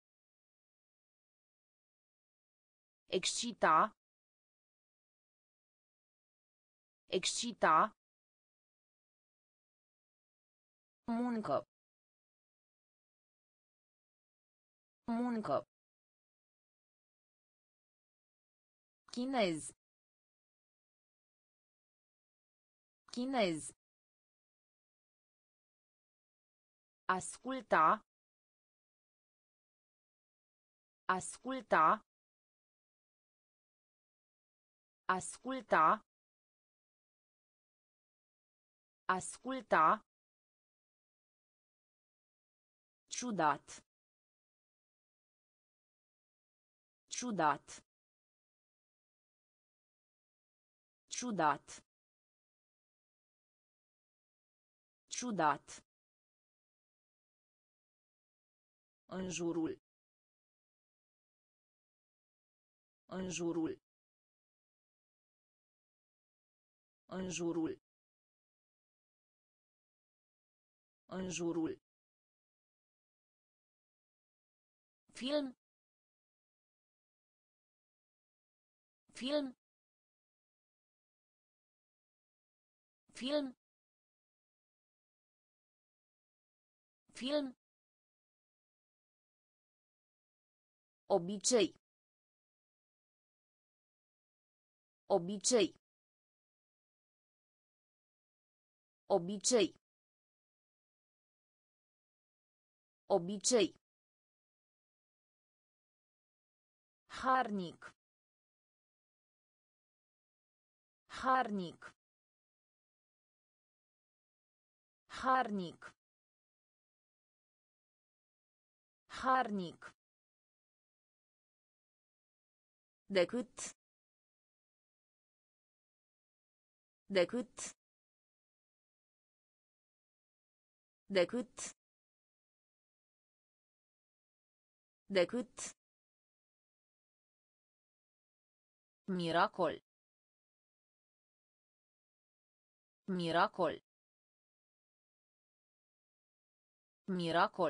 Excita. Excita. Muncă. Muncă. Chinez. Chinez. Asculta. Asculta. Asculta. Asculta. Ciudat. Ciudat. Ciudat. Ciudat. În jurul. În jurul. În jurul. În jurul. Film. Film. Film. Film. Obicei. Obicei. Obicei. Obicei. Harnic. Harnic. Harnic. Harnic. Decât. Decât. Decât. Decât. Miracol. Miracol. Miracol.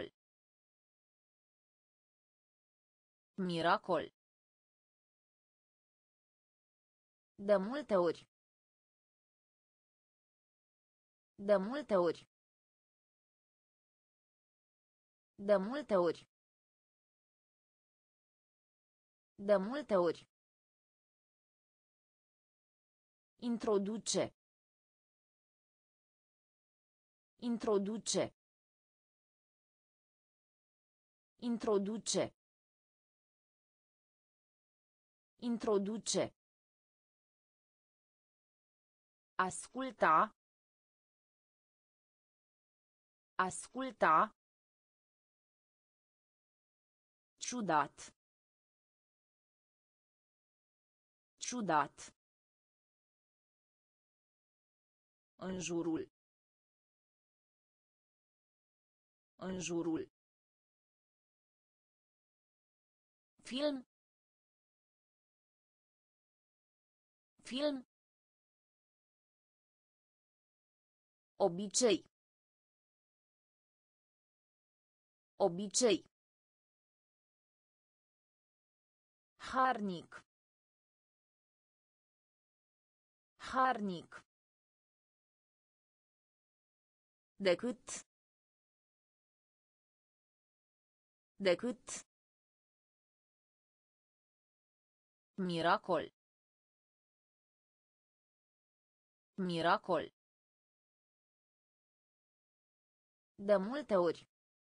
Miracol. De multe ori. De multe ori. De multe ori. De multe ori. Introduce. Introduce. Introduce. Introduce. Asculta. Asculta. Ciudat. Ciudat. În jurul. În jurul. Film. Film. Obicei. Obicei. Harnic. Harnic. Decât. Decât. Miracol. Miracol. De multe ori.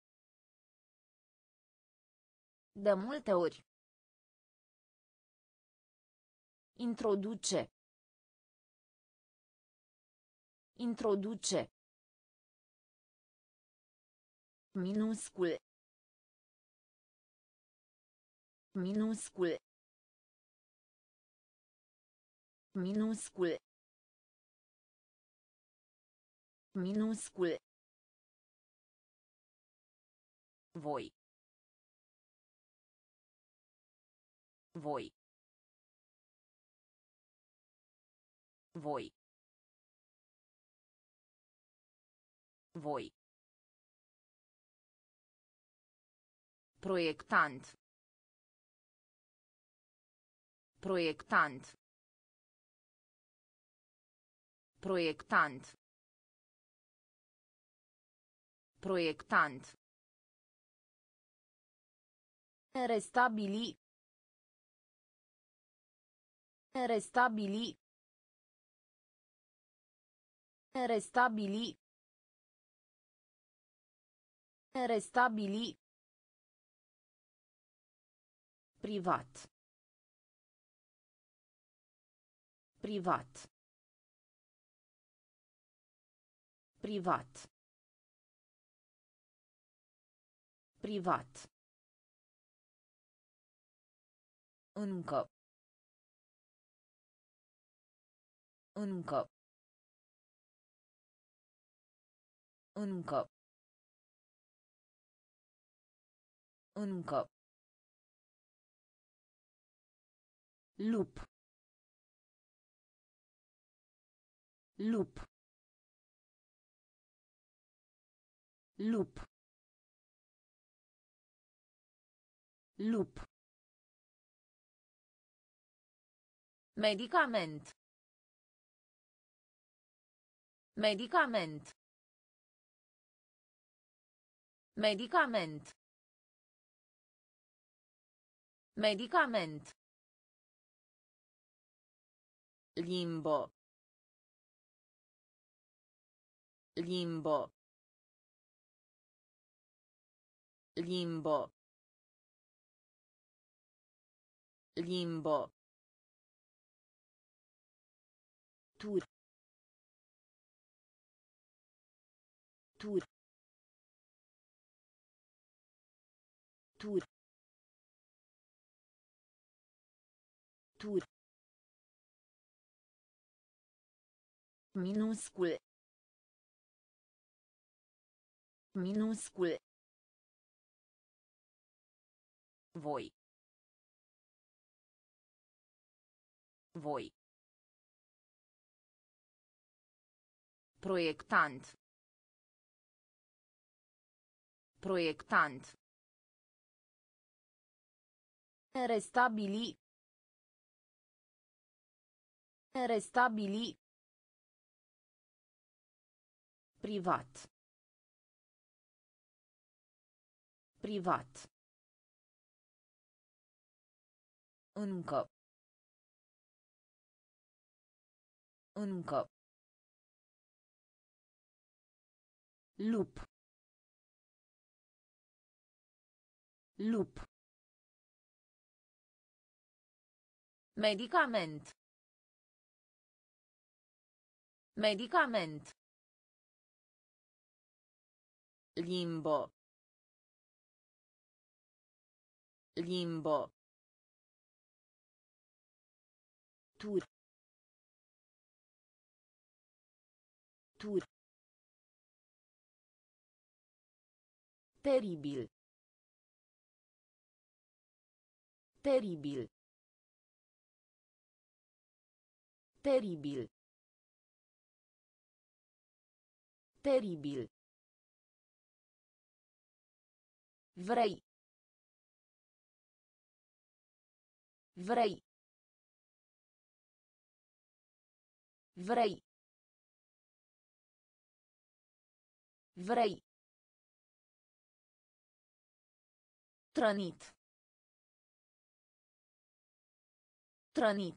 De multe ori. Introduce. Introduce. Minuscul. Minuscul. Minuscul. Minuscul. Voi. Voi. Voi. Voi. Proiectant. Proiectant. Proiectant. Proiectant. Restabili. Restabili. Restabili. Restabili. Privat. Privat. Privat. Privat. Încă. Încă. Încă. Încă. Lup. Lup. Lup. Lup. Medicament. Medicament. Medicament. Medicament. Limbo. Limbo. Limbo. Limbo. Tur. Tur. Tur. Tur. Minuscul. Minuscul. Voi. Voi. Proiectant. Proiectant. Restabili. Restabili. Privat. Privat. Încă. Încă. Lup. Lup. Medicament. Medicament. Limbo. Limbo. Tur. Tur. Teribil. Teribil. Teribil. Teribil. Vrei. Vrei. Vrei. Vrei. Trănit. Trănit.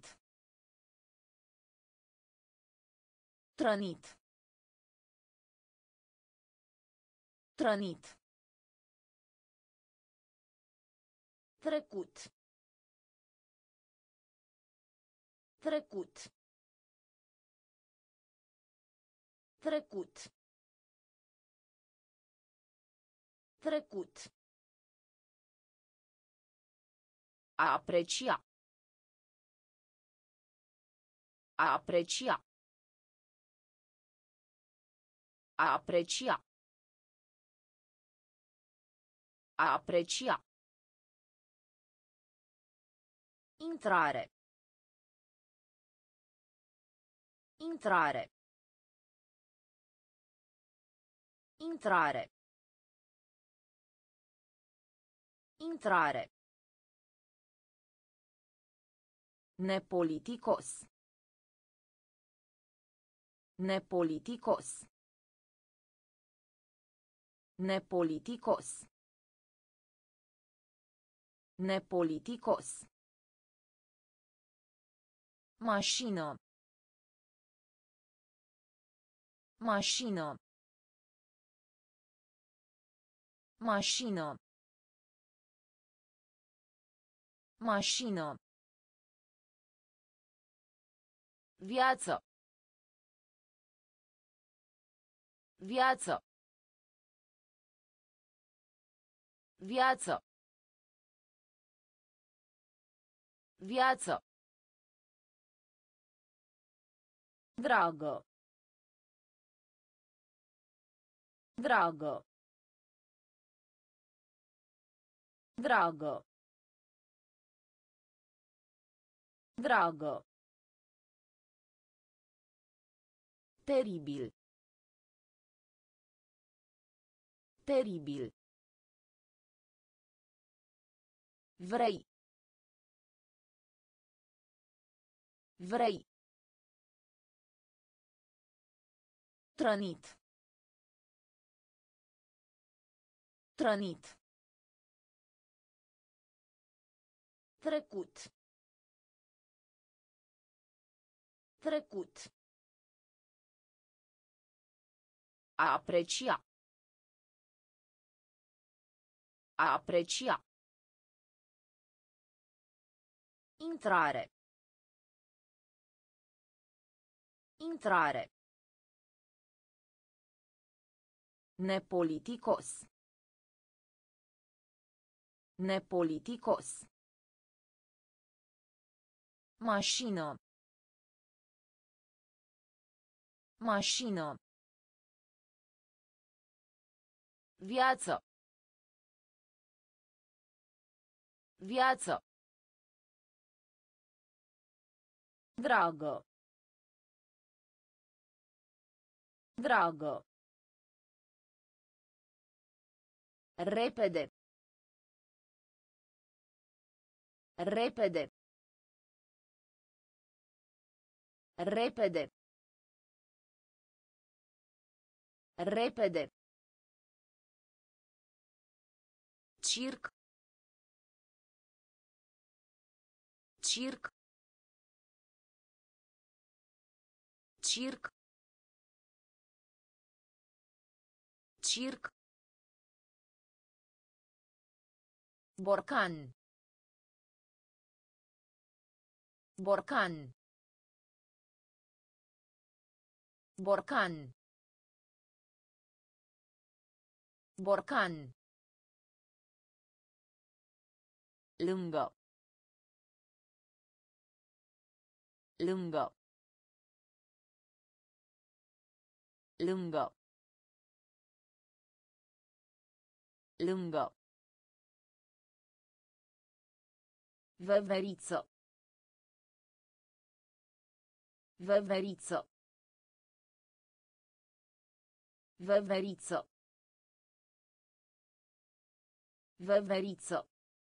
Trănit. Trănit. Trecut. Trecut. Trecut. Trecut. A aprecia. A aprecia. A aprecia. A aprecia. Intrare. Intrare. Intrare. Intrare. Nepoliticos. Nepoliticos. Nepoliticos. Nepoliticos. Mașină. Mașină. Mașină. Mașină. Viață. Viață. Viață. Viață. Dragă. Dragă. Dragă. Dragă. Teribil. Teribil. Vrei. Vrei. Trănit. Trănit. Trecut. Trecut. A aprecia. A aprecia. Intrare. Intrare. Nepoliticos. Nepoliticos. Mașină. Mașină. Viață. Viață. Dragă. Dragă. Repede. Repede. Repede. Repede. Circ. Circ. Circ. Circ. Borcan. Borcan. Borcan. Borcan. Lângă. Lângă. Lângă. Lângă. Veveriță. Veveriță. Veveriță. Veveriță.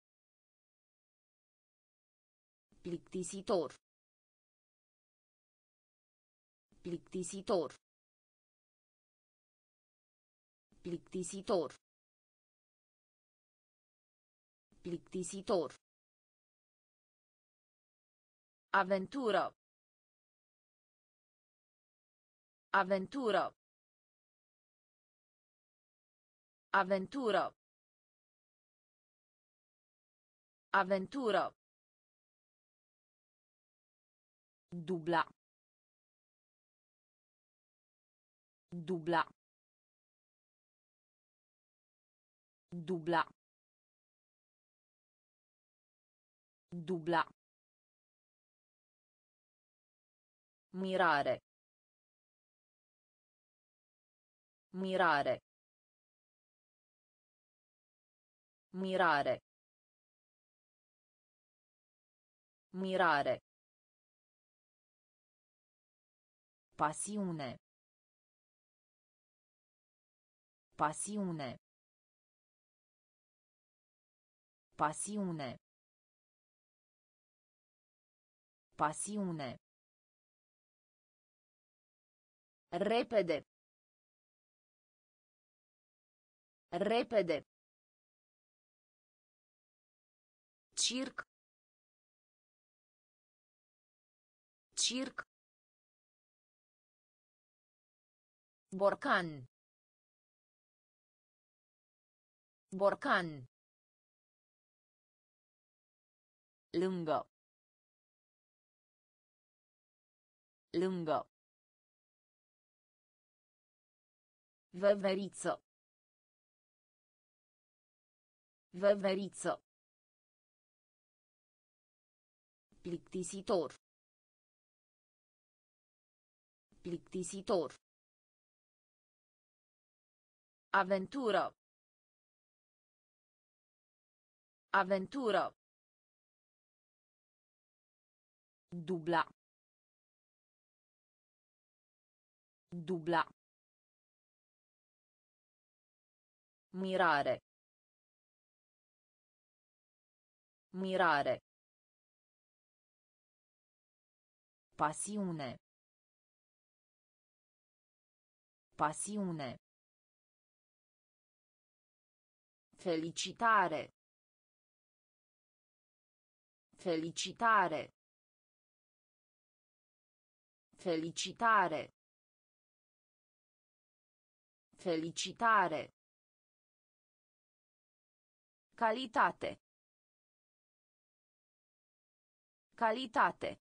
Plictisitor. Plictisitor. Plictisitor. Plictisitor. Aventură. Aventură. Aventură. Aventură. Dubla. Dubla. Dubla. Dubla. Mirare. Mirare. Mirare. Mirare. Pasiune. Pasiune. Pasiune. Pasiune. Repede. Repede. Circ. Circ. Borcan. Borcan. Lângă. Lângă. Veveriță. Veveriță. Plictisitor. Plictisitor. Aventură. Aventură. Dubla. Dubla. Mirare. Mirare. Pasiune. Pasiune. Felicitare. Felicitare. Felicitare. Felicitare. Calitate. Calitate.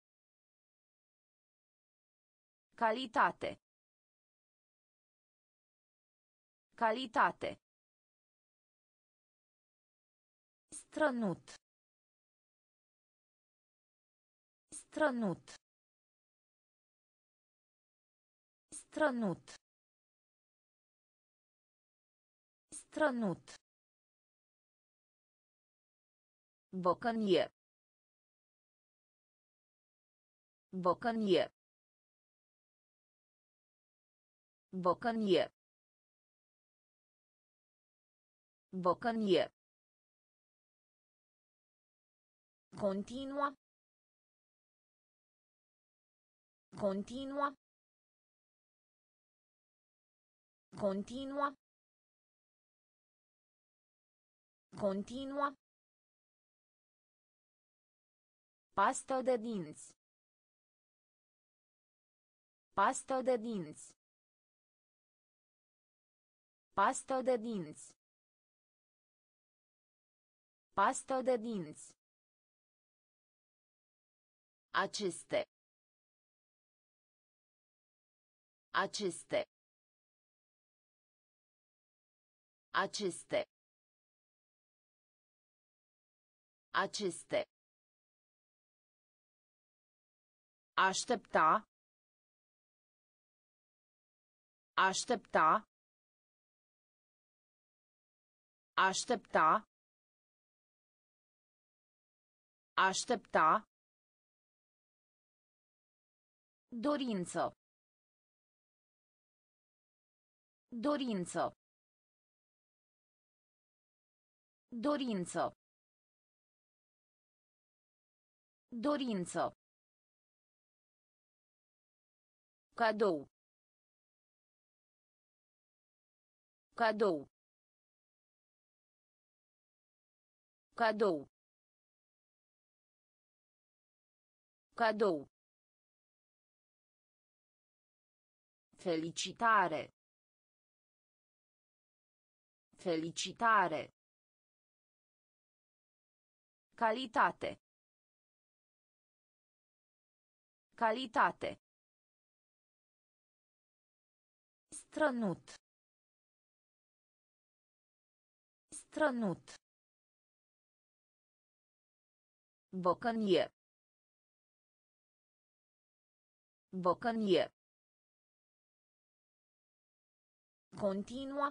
Calitate. Calitate. Strănut. Strănut. Strănut. Strănut. Bocănie. Bocănie. Bocănie. Bocănie. Continua. Continua. Continua. Continua. Pastă de dinți. Pastă de dinți. Pastă de dinți. Pastă de dinți. Aceste. Aceste. Aceste. Aceste. Aștepta. Aștepta. Aștepta. Aștepta. Dorință. Dorință. Dorință. Dorință. Cadou. Cadou. Cadou. Cadou. Felicitare. Felicitare. Calitate. Calitate. Strănut. Strănut. Bocănie. Bocănie. Continua.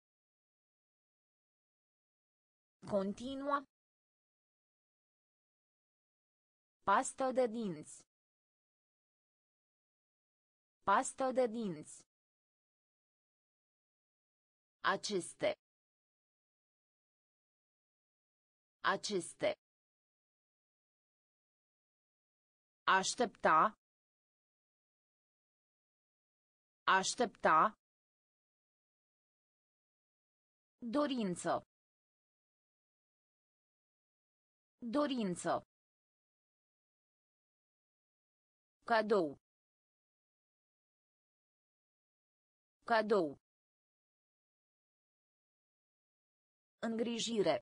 Continua. Pastă de dinți. Pastă de dinți. Aceste. Aceste. Aștepta. Aștepta. Dorință. Dorință. Cadou. Cadou. Îngrijire.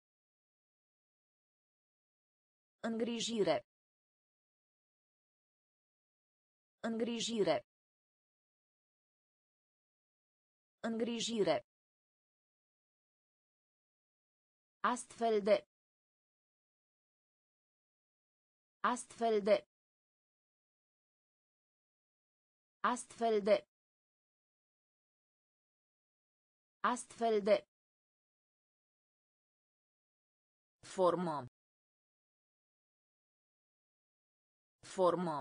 Îngrijire. Îngrijire. Îngrijire. Astfel de. Astfel de. Astfel de. Astfel de. Formă. Formă.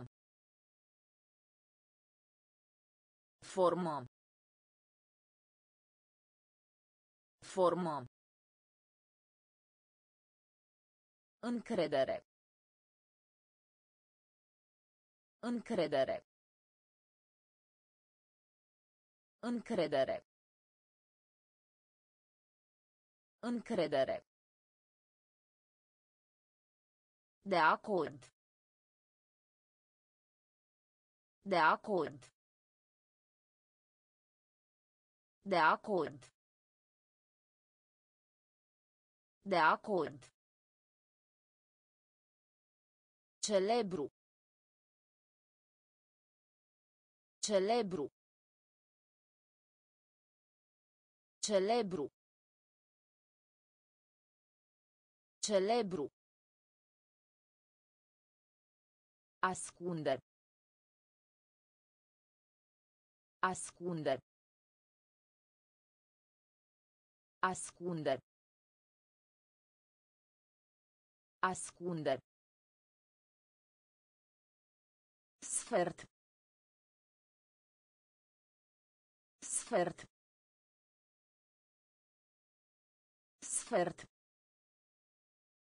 Formă. Formă. Încredere. Încredere. Încredere. Încredere. De acord. De acord. De acord. De acord. Celebru. Celebru. Celebru. Celebru. Ascunde. Ascunde. Ascunde. Ascunde. Sfert. Sfert. Sfert.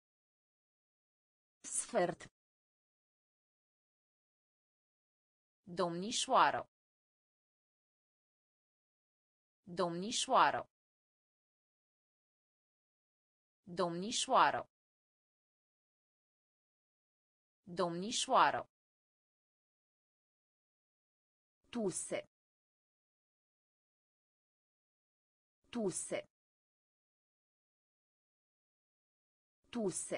Sfert. Domnișoară. Domnișoară. Domnișoară. Domnișoară. Tuse. Tuse. Tuse.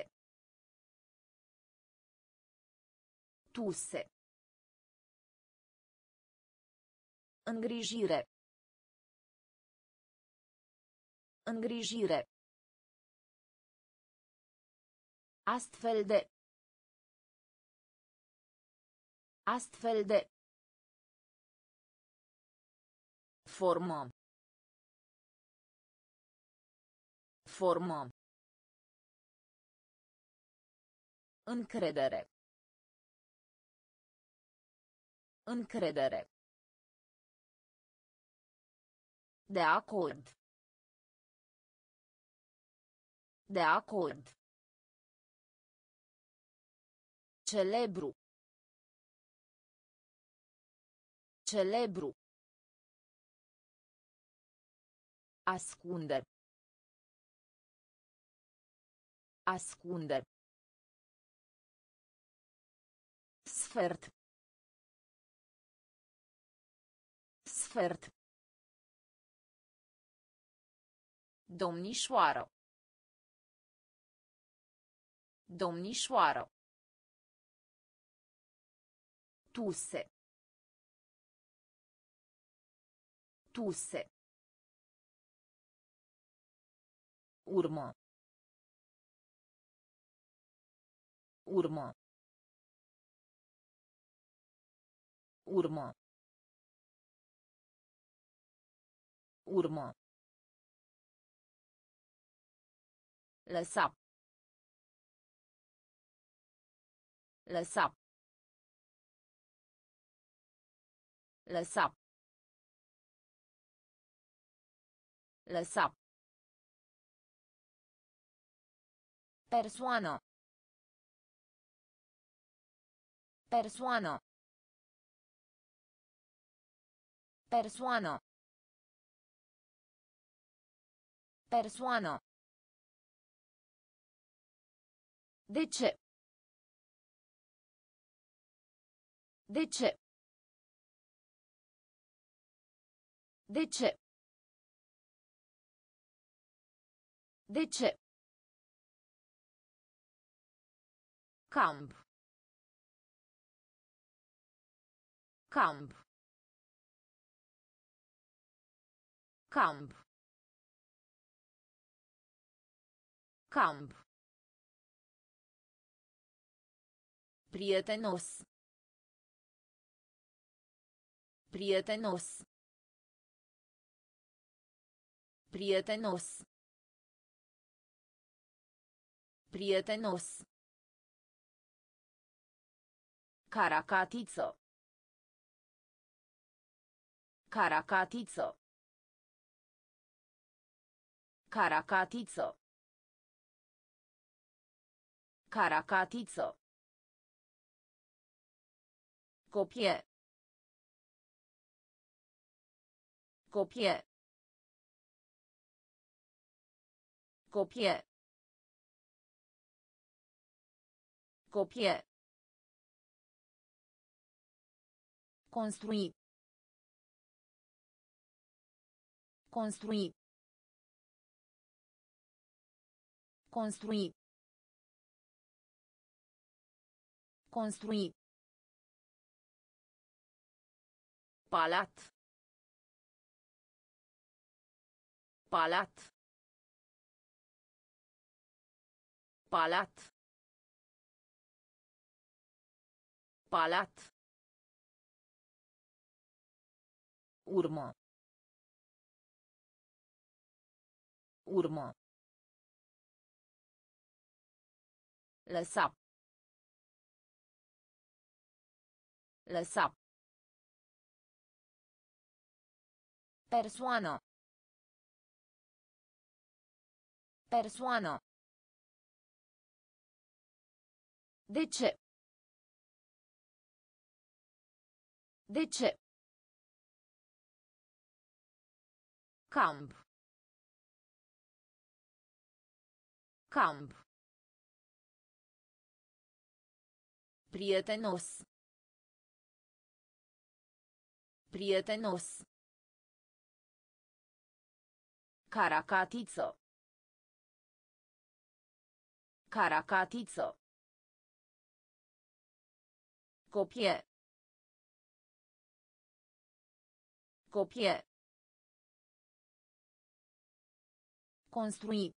Tuse. Îngrijire. Îngrijire. Astfel de. Astfel de. Formă. Formă. Încredere. Încredere. De acord. De acord. Celebru. Celebru. Ascunde. Ascunde. Sfert. Sfert. Domnișoară. Domnișoară. Tuse. Tuse. Urmă. Urmă. Urmă. Urmă. Lăsa. Lăsa. Lăsa. Lăsa. Persoană. Persoană. Persoană. Persoană. De ce? De ce? De ce? De ce? Camp. Camp. Camp. Camp. Prietenos. Prietenos. Prietenos. Prietenos. Caracatiță. Caracatiță. Caracatiță. Caracatiță. Copie. Copie. Copie. Copie. Construi. Construi. Construi. Construi. Palat. Palat. Palat. Palat. Urmă. Urmă. Lăsa. Lăsa. Persoană. Persoană. De ce? De ce? Camp. Camp. Prietenos. Prietenos. Caracatiță. Caracatiță. Copie. Copie. Construi.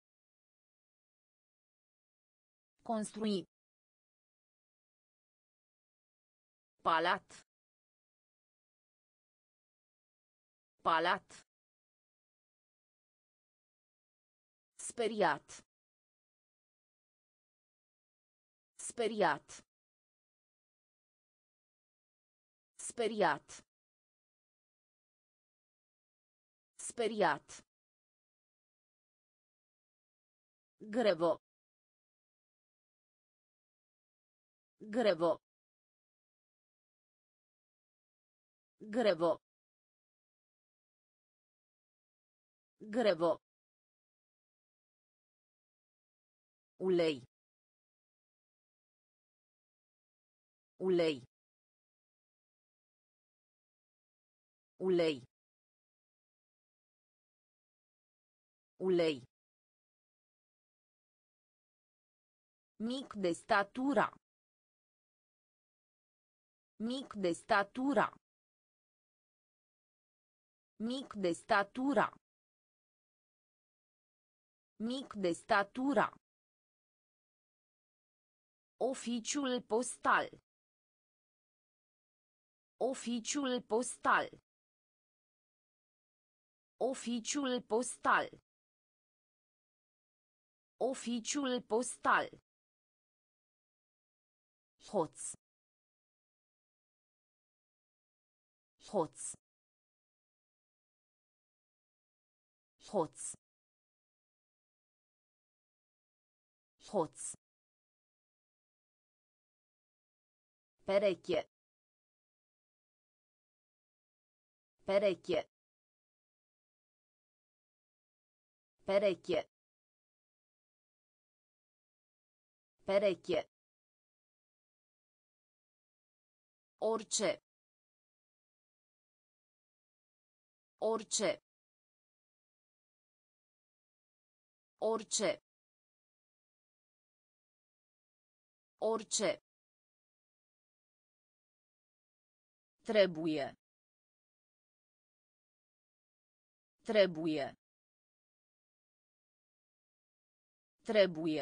Construi. Palat. Palat. Speriat. Speriat. Speriat. Speriat. Grevo. Grevo. Grevo. Grevo. Ulei. Ulei. Ulei. Ulei. Mic de statura. Mic de statura. Mic de statura. Mic de statura. Oficiul postal. Oficiul postal. Oficiul postal. Oficiul postal. Hoț. Hoț. Hoț. Hoț. Pereche. Pereche. Pereche. Pereche. Orice. Orice. Orice. Orice. Trebuie. Trebuie. Trebuie.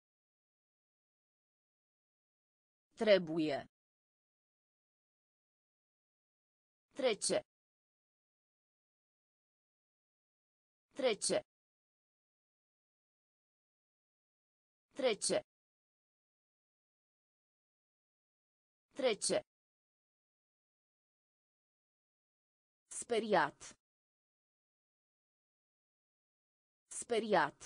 Trebuie. Trece. Trece. Trece. Trece. Speriat. Speriat.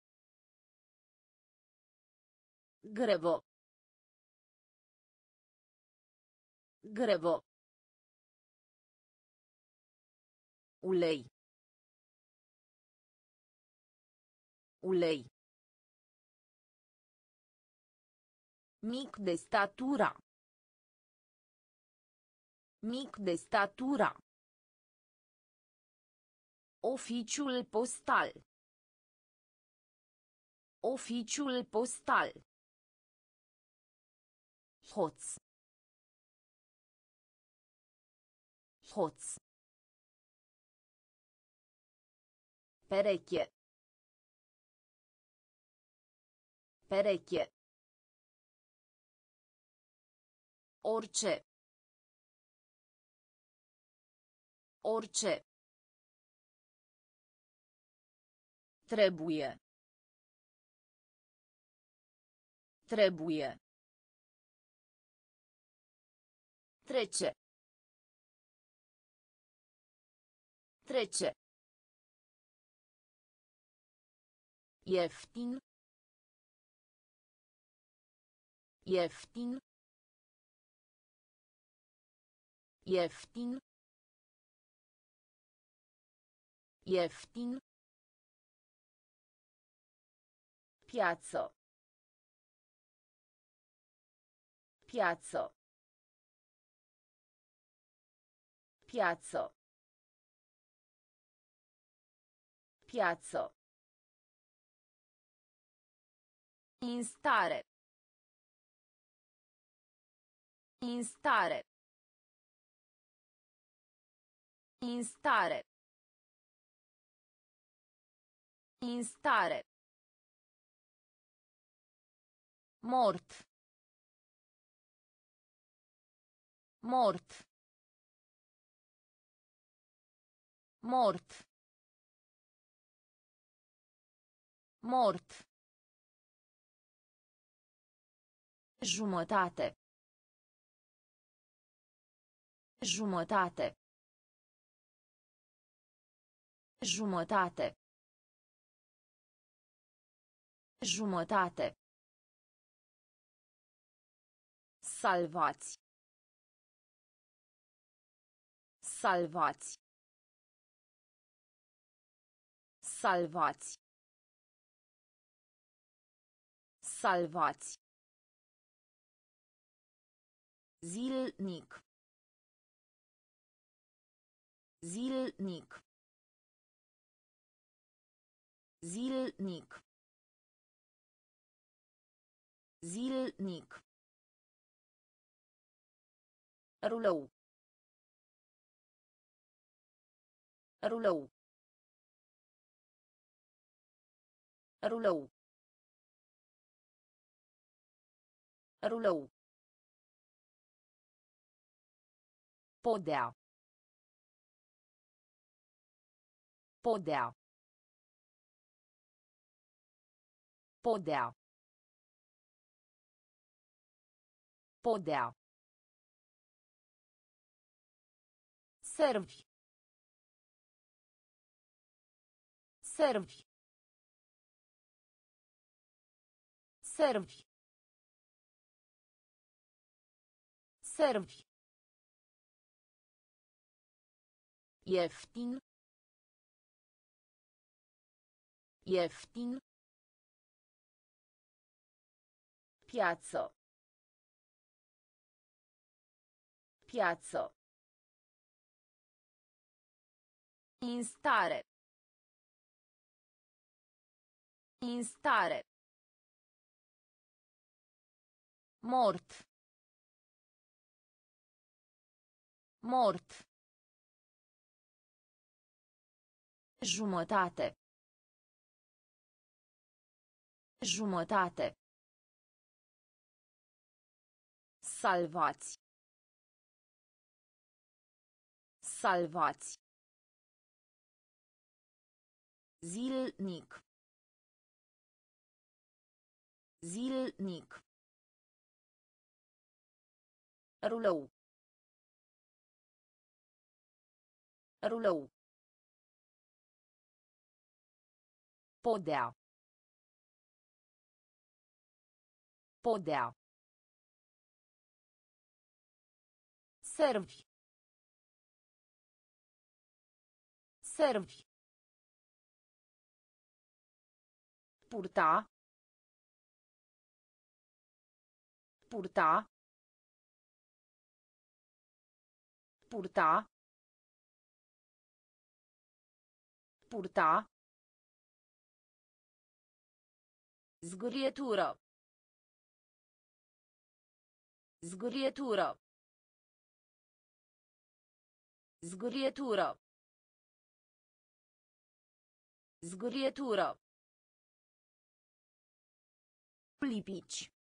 Grevo. Grevo. Ulei. Ulei. Mic de statura. Mic de statura. Oficiul postal. Oficiul postal. Hoț. Hoț. Pereche. Pereche. Orice. Orice. Trebuie. Trebuie. Trece. Trece. Ieftin. Ieftin. Ieftin. Ieftin. Piață. Piață. Piață. Piață. Instare. Instare. Instare. Instare. Mort. Mort. Mort. Mort. Jumătate. Jumătate. Jumătate. Jumătate. Salvați. Salvați. Salvați. Salvați. Zilnic. Zilnic. Zilnic. Zilnic. Rulou. Rulou. Rulou. Rulou. Podea. Podea. Podea. Podea. Servi. Servi. Servi. Servi. Ieftin. Ieftin. Piață. Piață. Instare. Instare. Mort. Mort. Jumătate. Jumătate. Salvați. Salvați. Zilnic. Zilnic. Rulou. Rulou. Podea. Podea. Servi. Servi. Purta. Purta. Purta. Purta. Zgârietură. Zgârietură. Zgârietură. Zgârietură. Lipici.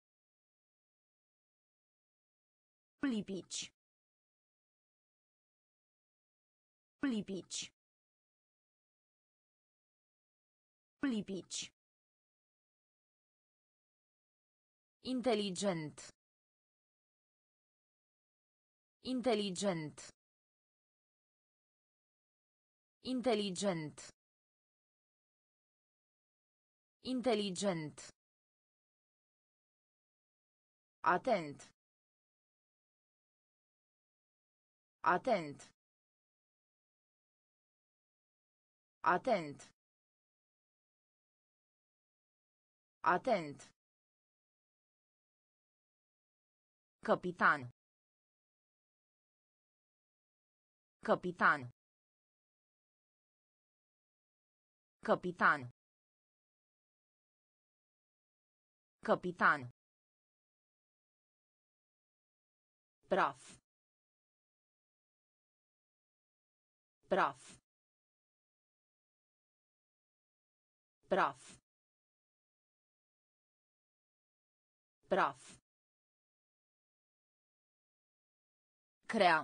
Lipici. Lipici. Lipici. Inteligent. Inteligent. Inteligent. Inteligent. Atent. Atent. Atent. Atent. Capitan. Capitan. Capitan. Capitan. Praf. Praf. Praf. Praf. Crea.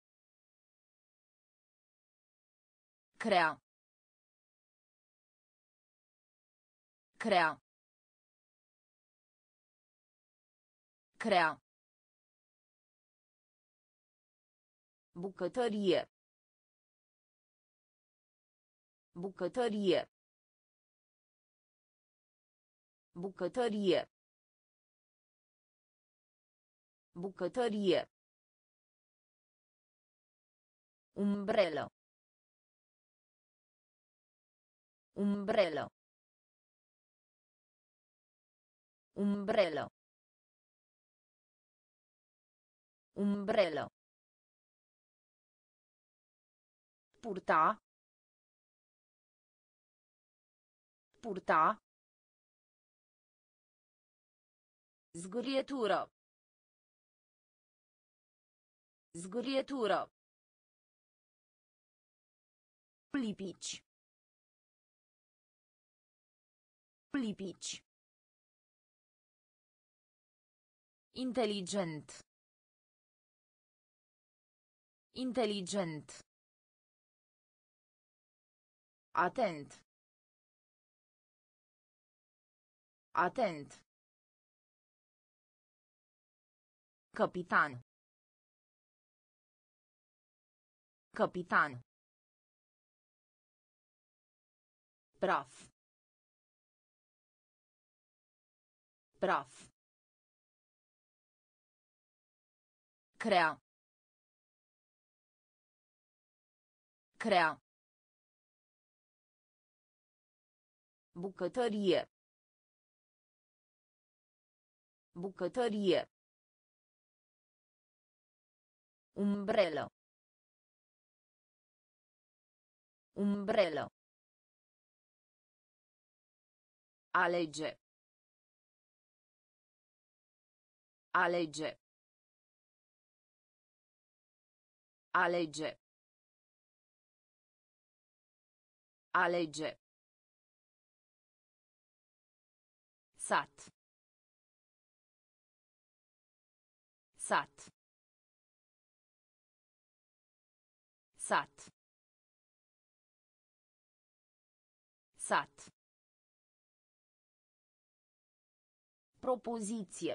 Crea. Crea. Crea. Bucătărie. Bucătărie. Bucătărie. Bucătărie. Umbrelă. Umbrelă. Umbrelă. Umbrelă. Purta. Purta. Zgârietură. Zgârietură. Lipici. Lipici. Inteligent. Inteligent. Atent. Atent. Capitan. Capitan. Praf. Praf. Crea. Crea. Bucătărie. Bucătărie. Umbrelă. Umbrelă. Alege. Alege. Alege. Alege. Sat. Sat. Sat. Sat. Propoziție.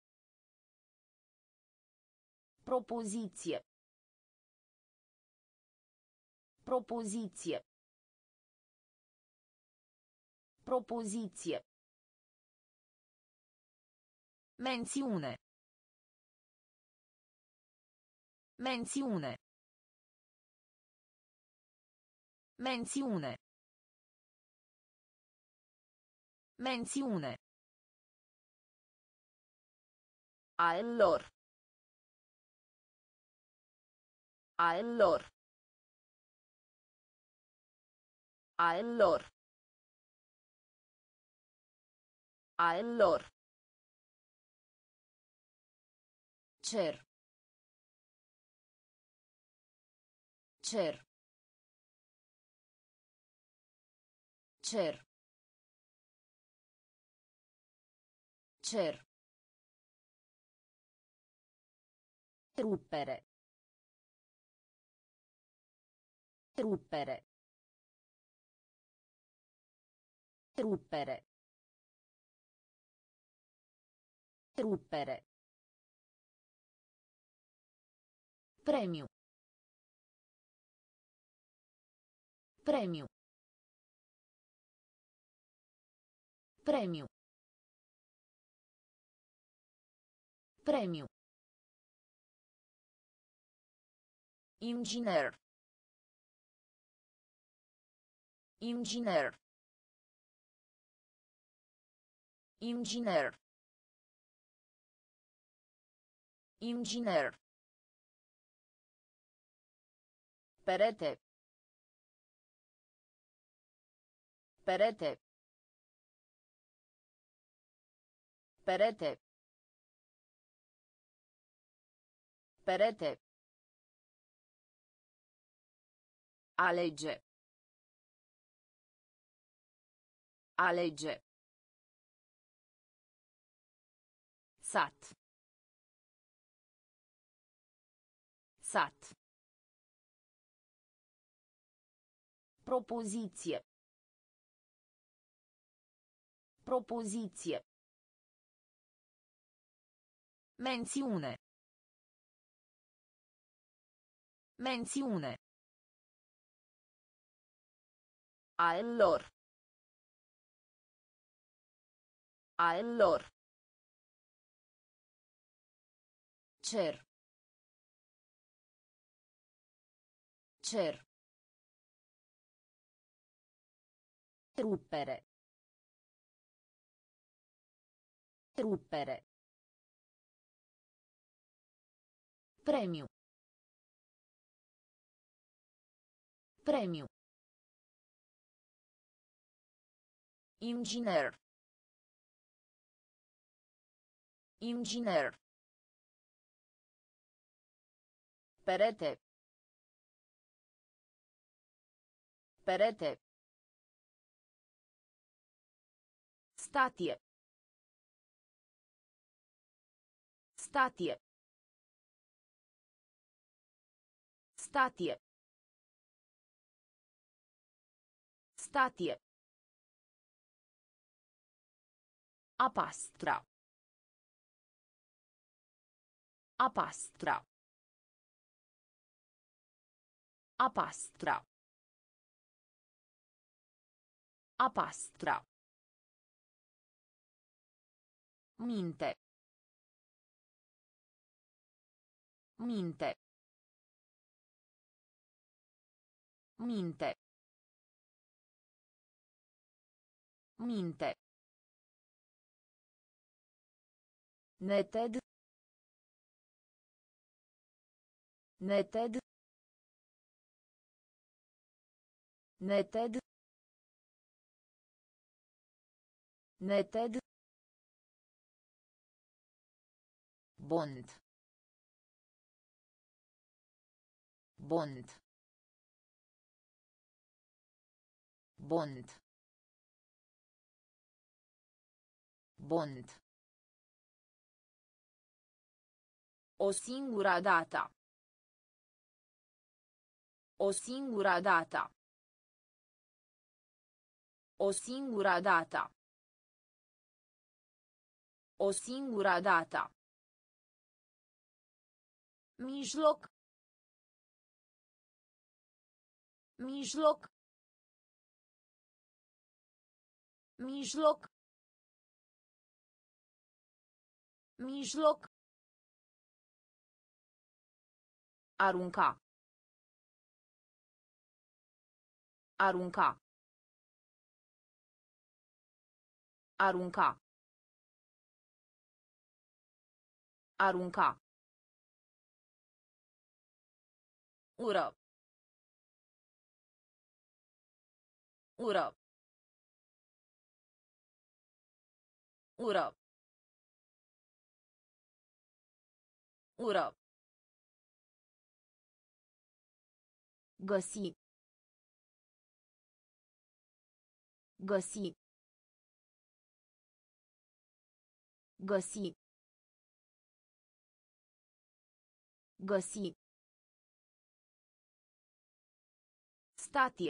Propoziție. Propoziție. Propoziție. Mențiune. Mențiune. Mențiune. Mențiune. A lor. A lor. A lor. A lor. Cer. Cer. Cer. Cer. Ruppere. Ruppere. Ruppere. Ruppere. Premio. Premio. Premio. Premio. Inginer. Inginer. Inginer. Inginer. Perete. Perete. Perete. Perete. Alege. Alege. Sat. Sat. Propoziție. Propoziție. Mențiune. Mențiune. A lor. A lor. Cer. Cer. Rupere. Rupere. Premiu. Premiu. Inginer. Inginer. Perete. Perete. Statie. Statie. Statie. Statie. A pastra. A pastra. A pastra. A pastra. Minte. Minte. Minte. Minte. Neted. Neted. Neted. Neted. Bond. Bond. Bond. Bond. O singura dată. O singura dată. O singura dată. O singura dată. Mijloc. Mijloc. Mijloc. Mijloc. Arunca. Arunca. Arunca. Arunca. Ură. Ură. Ură. Ură. Găsi. Găsi. Găsi. Găsi. Statie.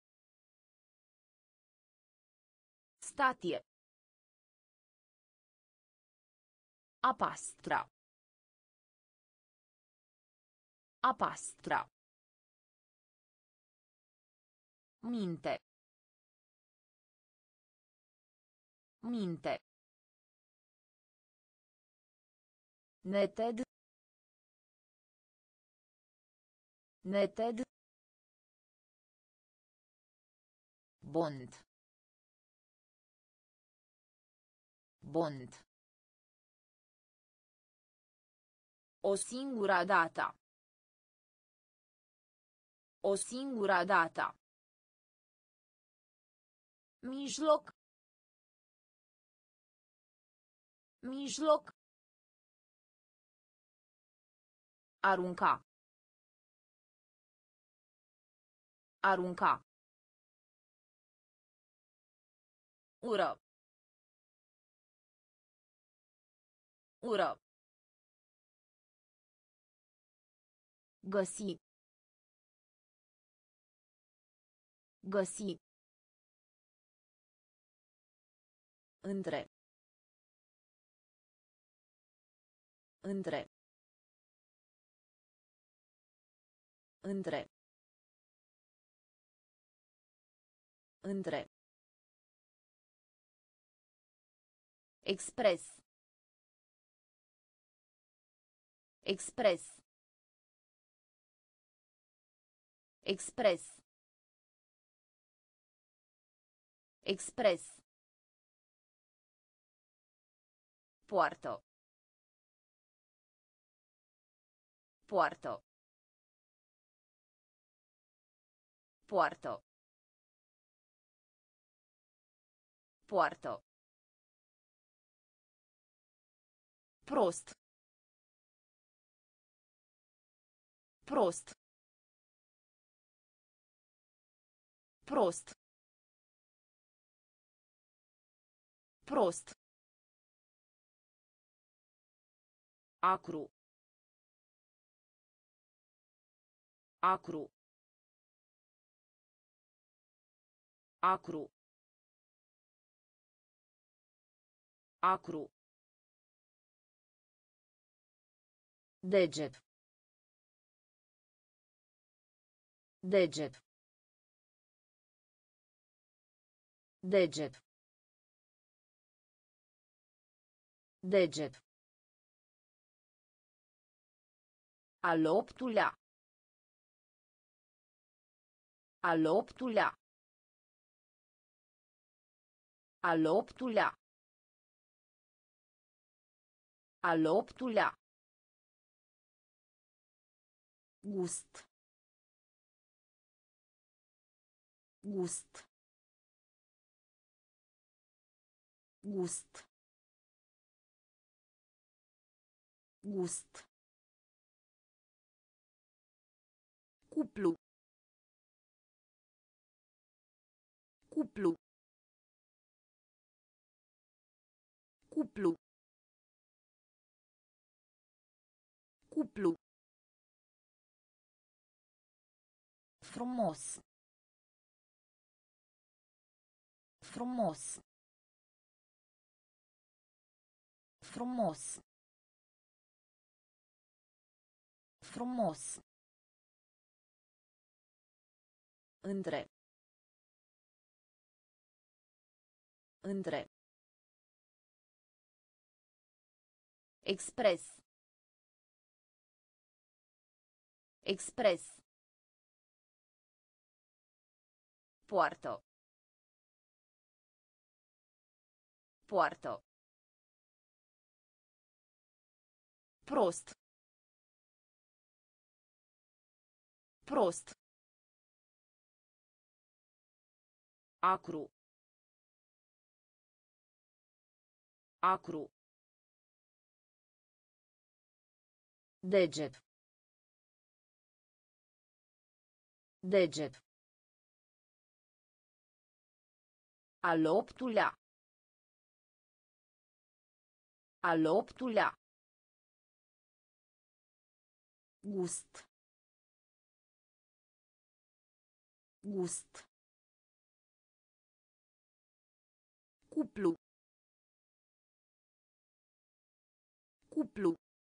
Statie. A pastra. A pastra. Minte. Minte. Neted. Neted. Bond. Bond. O singura dată. O singura dată. Mijloc. Mijloc. Arunca. Arunca. Ură. Ură. Găsi. Găsi. Între. Între. Între. Între. Expres. Expres. Expres. Expres. Poartă. Poartă. Poartă. Poartă. Prost. Prost. Prost. Prost. Acru. Acru. Acru. Acru. Deget. Deget. Deget. Deget. Al optulea. Al optulea. Al optulea. Al optulea. Gust. Gust. Gust. Gust. Cuplu. Cuplu. Cuplu. Cuplu. Frumos. Frumos. Frumos. Frumos. Între. Între. Expres. Expres. Poartă. Poartă. Prost. Prost. Acru. Acru. Deget. Deget. Al optulea. Al optulea. Gust. Gust. Cuplu. Cuplu.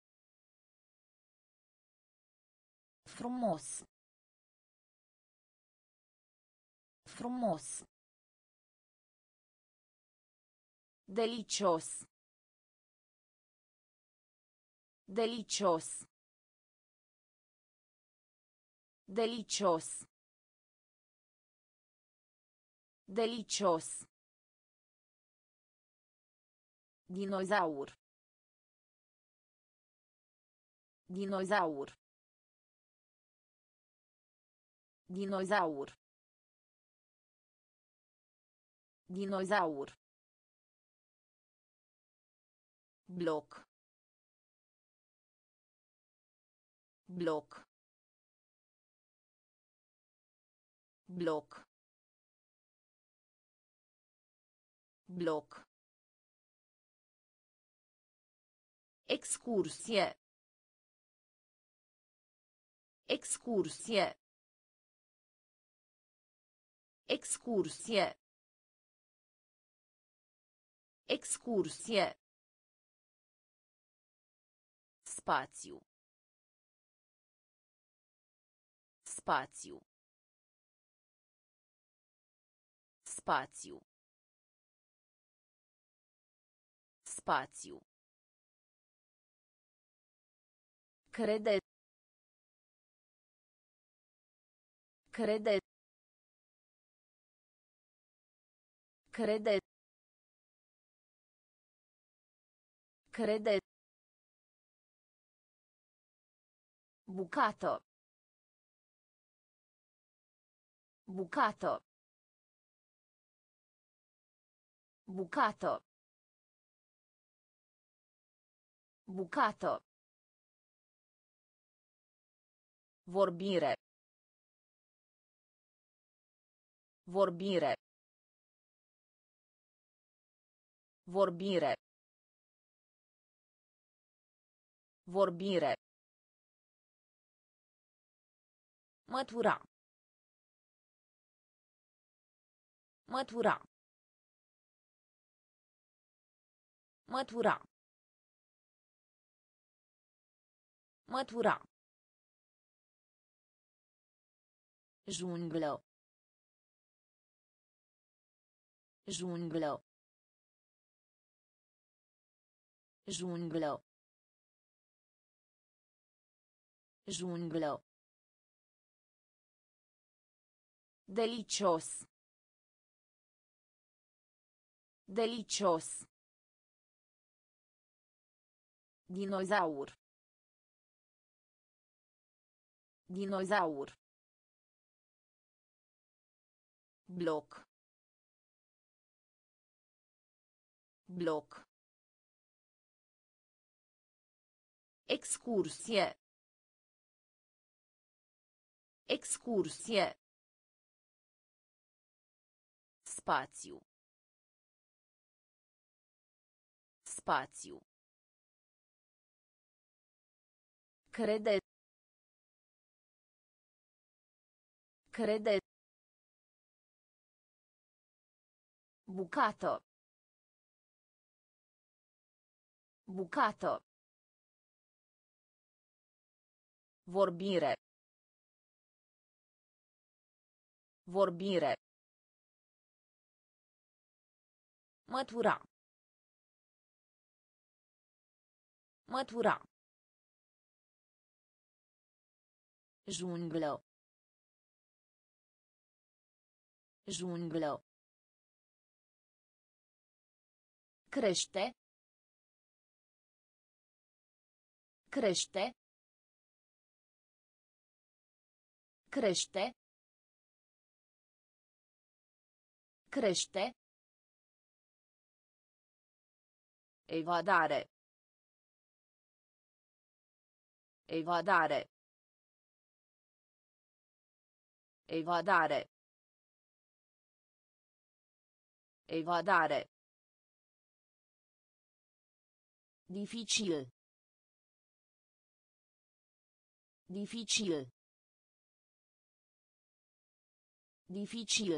Frumos. Frumos. Delicios. Delicios. Delicios. Delicios. Dinozaur. Dinozaur. Dinozaur. Dinozaur. Bloc. Bloc. Bloc. Bloc. Excursie. Excursie. Excursie. Excursie. Spațiu. Spațiu. Spațiu. Spațiu. Crede. Crede. Crede. Crede. Bucată. Bucată. Bucată. Bucată. Vorbire. Vorbire. Vorbire. Vorbire. Mătura. Mătura. Mătura. Mătura. Junglă. Junglă. Junglă. Junglă. Delicios. Delicios. Dinozaur. Dinozaur. Bloc. Bloc. Excursie. Excursie. Spațiu. Spațiu. Crede. Crede. Bucată. Bucată. Vorbire. Vorbire. Mătura. Mătura. Junglă. Junglă. Crește. Crește. Crește. Crește. Evadare. Evadare. Evadare. Evadare. Dificil. Dificil. Dificil.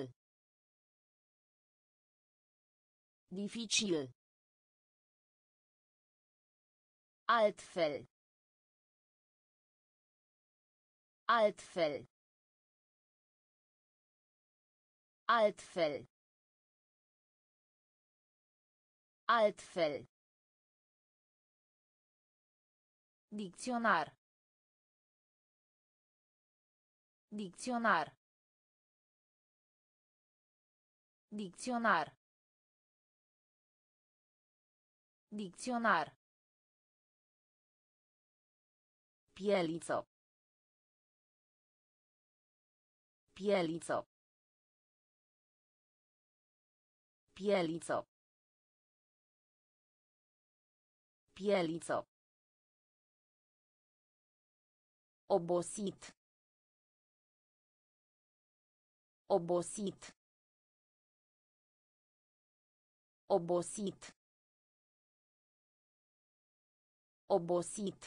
Dificil. Altfel. Altfel. Altfel. Altfel. Dicționar. Dicționar. Dicționar. Dicționar. Pieliță. Pieliță. Pieliță. Pieliță. Obosit. Obosit. Obosit. Obosit.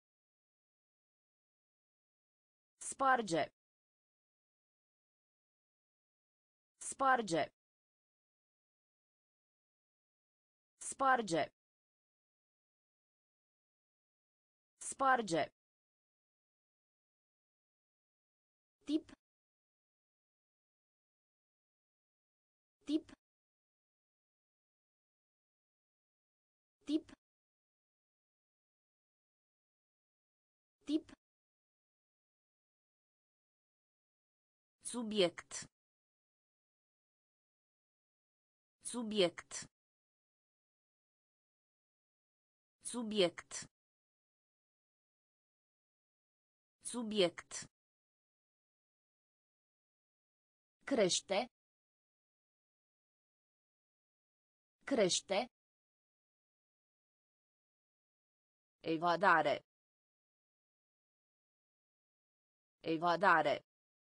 Sparge. Sparge. Sparge. Sparge. Tip. Tip. Tip. Tip. Subiect. Subiect. Subiect. Subiect. Crește. Crește. Evadare. Evadare.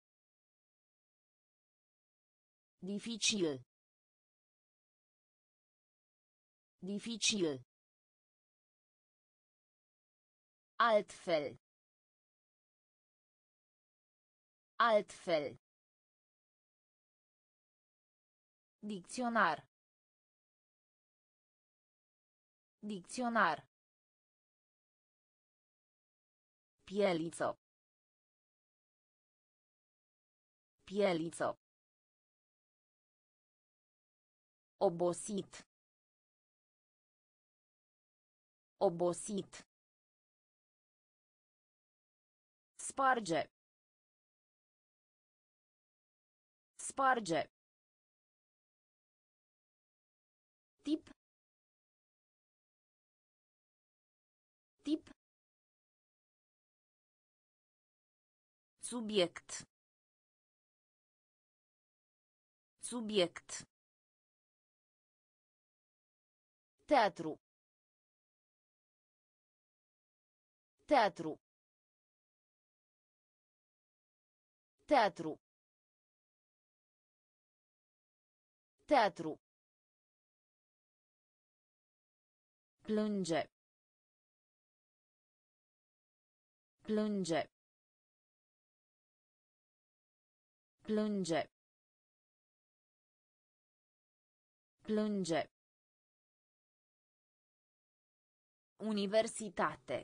Dificil. Dificil. Altfel. Altfel. Dicționar. Dicționar. Pieliță. Pieliță. Obosit. Obosit. Sparge. Sparge. Tip. Tip. Subiect. Subiect. Teatru. Teatru. Teatru. Teatru. Plânge. Plânge. Plânge. Plânge. Universitate.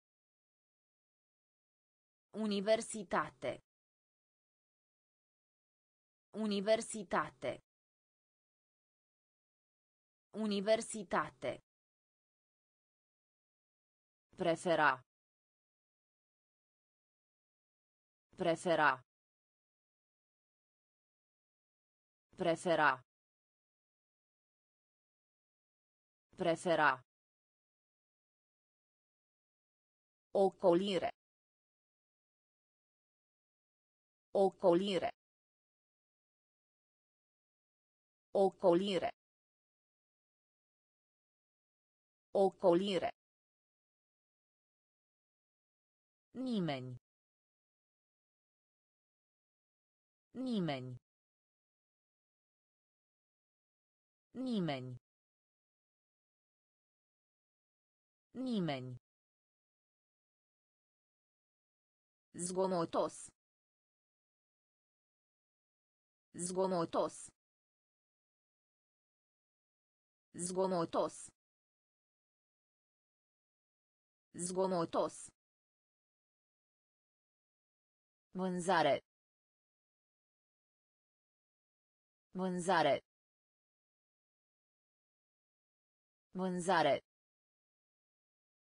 Universitate. Universitate. Universitate. Prefera. Prefera. Prefera. Prefera. Ocolire. Ocolire. Ocolire. Ocolire. Nimeni. Nimeni. Nimeni. Nimeni. Zgomotos. Zgomotos. Zgomotos. Zgomotos. Vânzare. Vânzare. Vânzare.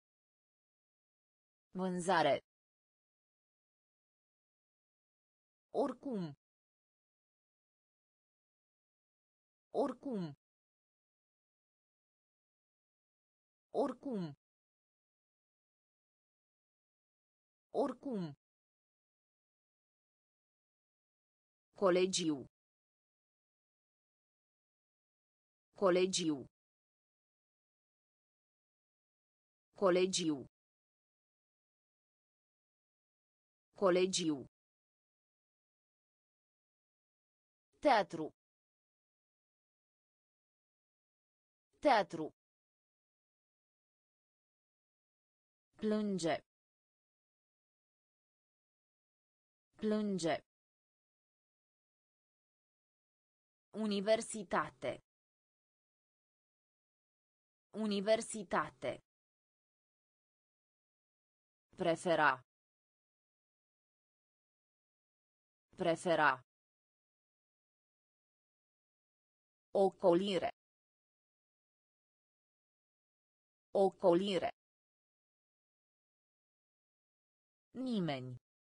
Vânzare. Oricum. Oricum. Oricum. Oricum. Colegiu. Colegiu. Colegiu. Colegiu. Teatru. Teatru. Plânge. Plânge. Universitate. Universitate. Prefera. Prefera. Ocolire. Ocolire. Nimeni.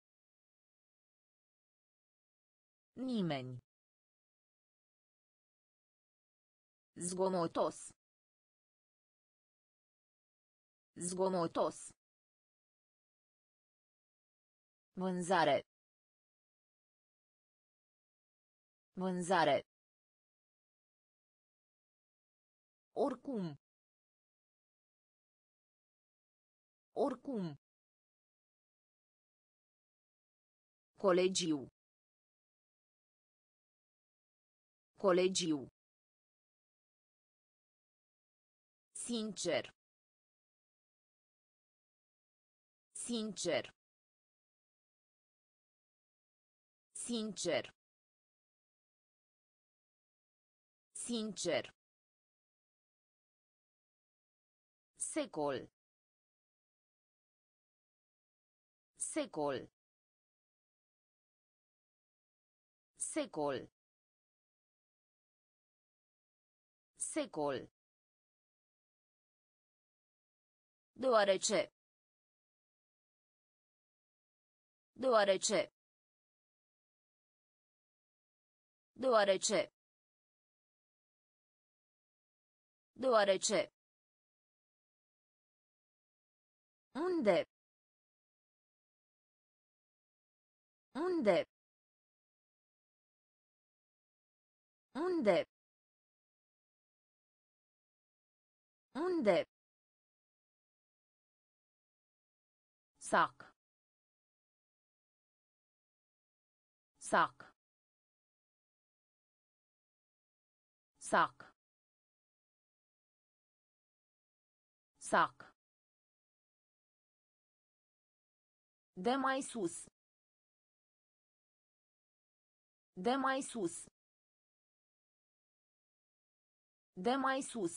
Nimeni. Zgomotos. Zgomotos. Vânzare. Vânzare. Oricum. Oricum. Colegiu. Colegiu. Sincer. Sincer. Sincer. Sincer. Secol. Secol. Secol. Secol. Deoarece. Deoarece. Deoarece. Deoarece. Unde? Unde? Unde? Unde? Sac. Sac. Sac. Sac. De mai sus. De mai sus. De mai sus.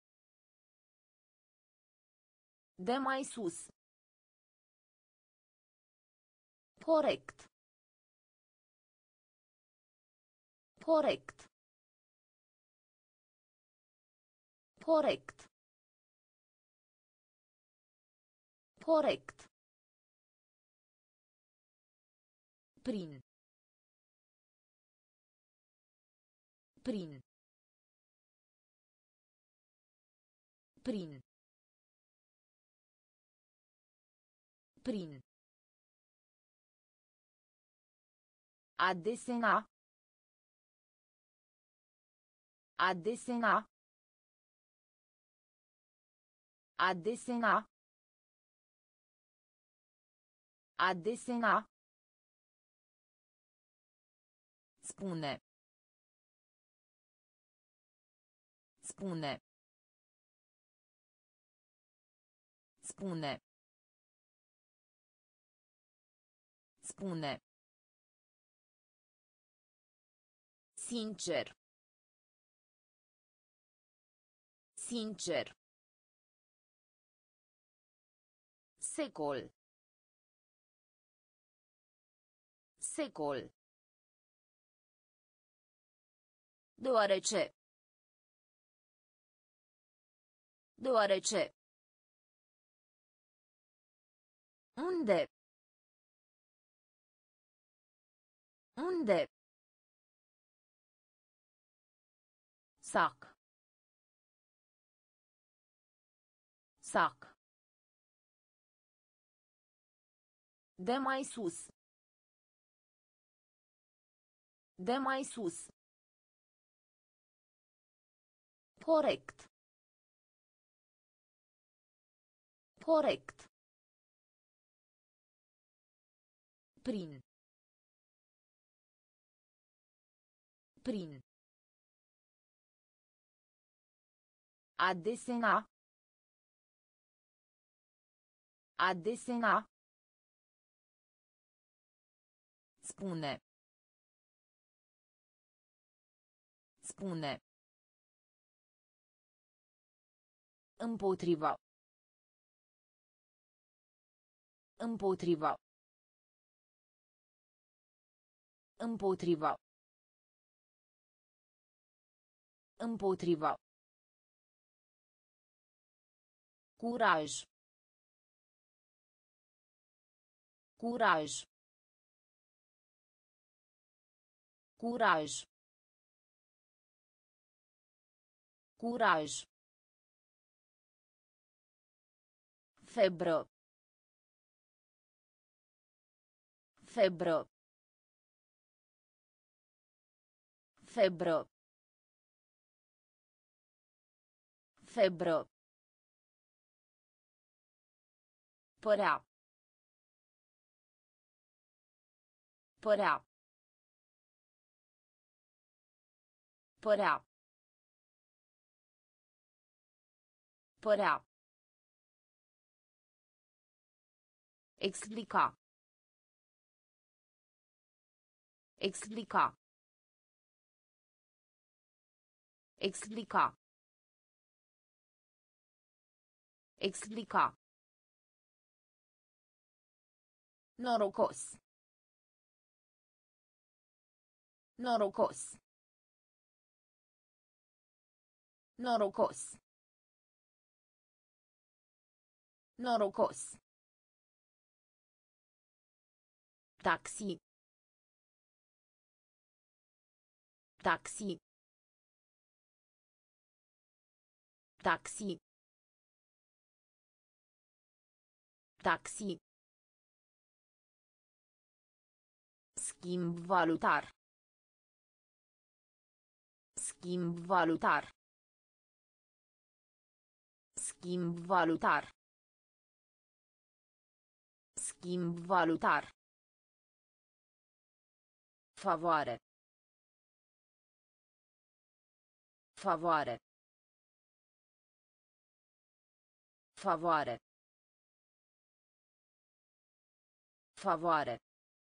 De mai sus. Corect. Corect. Corect. Corect. Prin. Prin. Prin. Prin. A desena. A desena. A desena. A desena. Spune. Spune. Spune. Spune. Sincer. Sincer. Secol. Secol. Deoarece. Deoarece. Unde? Unde? Sac. Sac. De mai sus. De mai sus. Corect. Corect. Prin. Prin. A desena. A desena. Spune. Spune. Împotriva. Împotriva. Împotriva. Împotriva. Curaj. Curaj. Curaj. Curaj. Febră. Febră. Febră. Febră. Părea. Părea. Părea. Părea. Explica. Explica. Explica. Explica. Norocos. Norocos. Norocos. Norocos. Taxi. Taxi. Taxi. Taxi. Schimb valutar. Schimb valutar. Schimb valutar. Schimb valutar. Favoare. Favoare. Favoare. Favoare.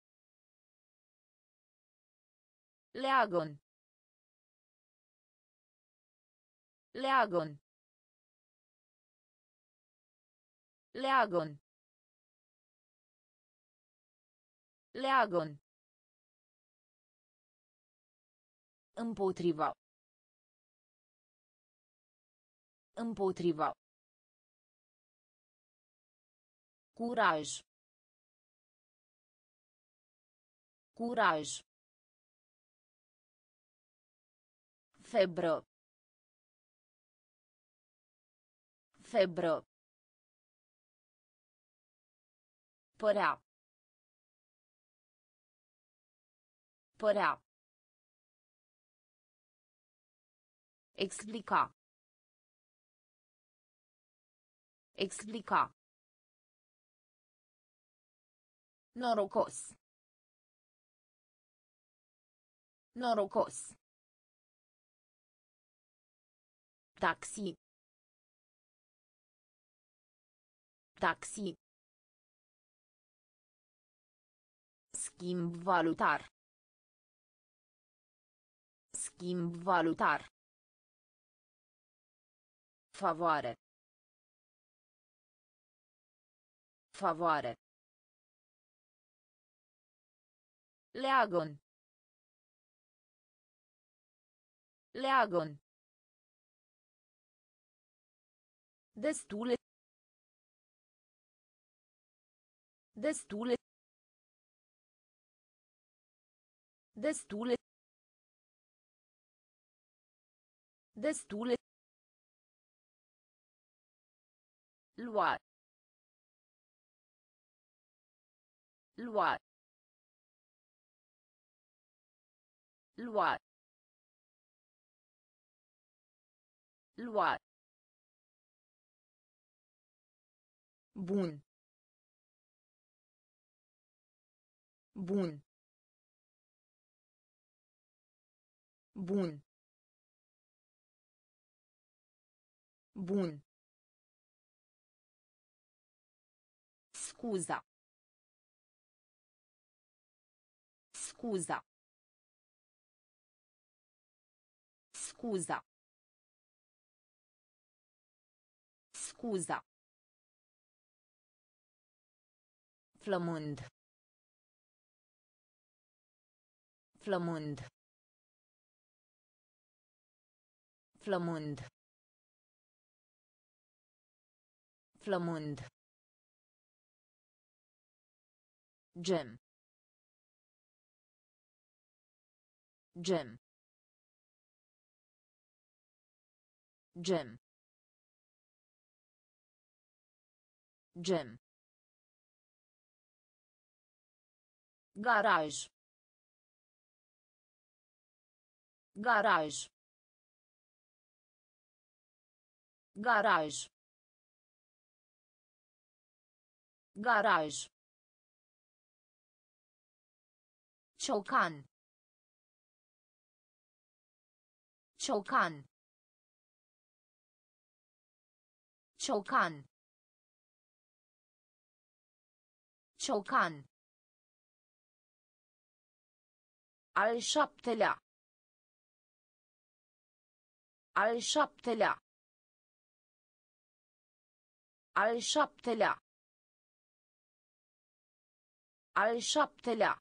Leagon. Leagon. Leagon. Leagon. Împotriva. Împotriva. Curaj. Curaj. Febră. Febră. Părea. Părea. Explica. Explica. Norocos. Norocos. Taxi. Taxi. Schimb valutar. Schimb valutar. Favoare. Favoare. Leagon. Leagon. Destule. Destule. Destule. Destule. Lua. Lua. Lua. Lua. Bun. Bun. Bun. Bun. Scuza. Scuza. Scuza. Scuza. Flămând. Flămând. Flămând. Flămând. Gem. Gem. Gem. Gem. Garaj. Garaj. Garaj. Garaj. Ciocan. Ciocan. Ciocan. Ciocan. Al șaptelea. Al șaptelea. Al șaptelea. Al șaptelea.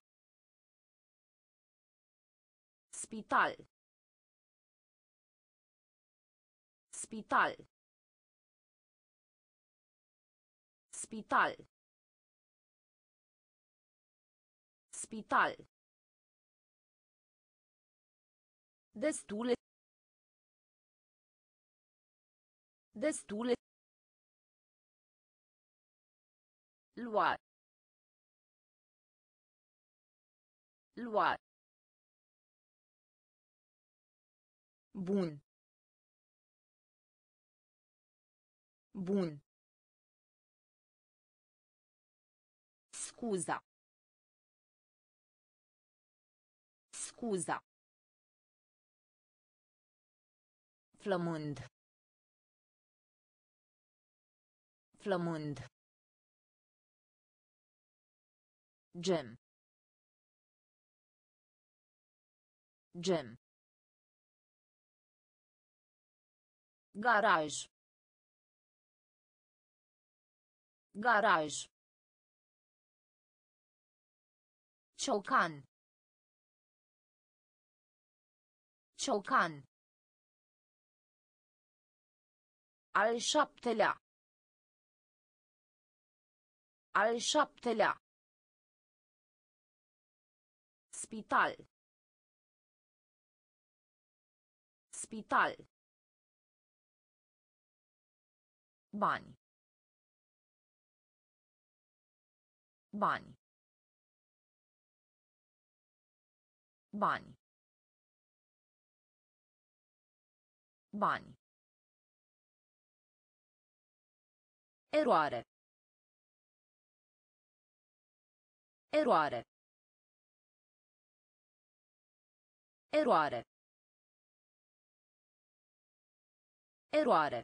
Spital. Spital. Spital. Spital. Destule. Destule. Lua. Lua. Bun. Bun. Scuza. Scuza. Flămând. Flămând. Gem. Gem. Garaj. Garaj. Ciocan. Ciocan. Al șaptelea. Al șaptelea. Spital. Spital. Bani. Bani. Bani. Bani. Eroare. Eroare. Eroare. Eroare.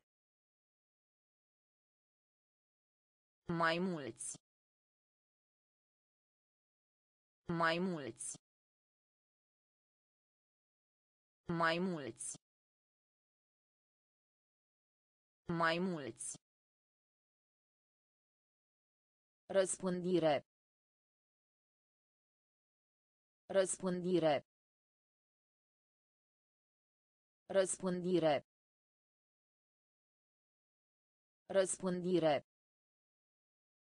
Mai mulți. Mai mulți. Mai mulți. Mai mulți. Răspândire. Răspândire. Răspândire. Răspândire.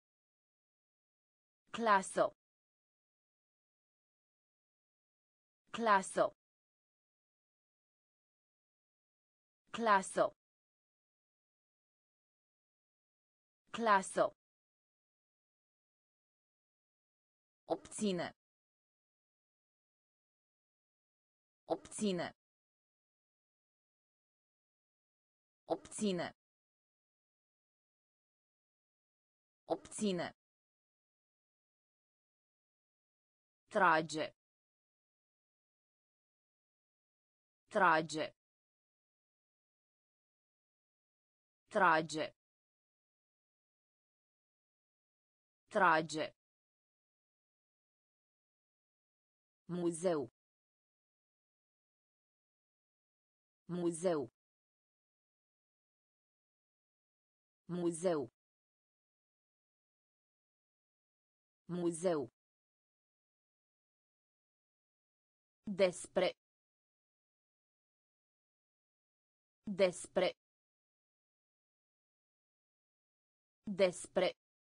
Clasă. Clasă. Clasă. Clasă. Obține. Obține. Obține. Obține. Trage. Trage. Trage. Trage. Muzeu. Muzeu. Muzeu. Muzeu. Despre. Despre. Despre.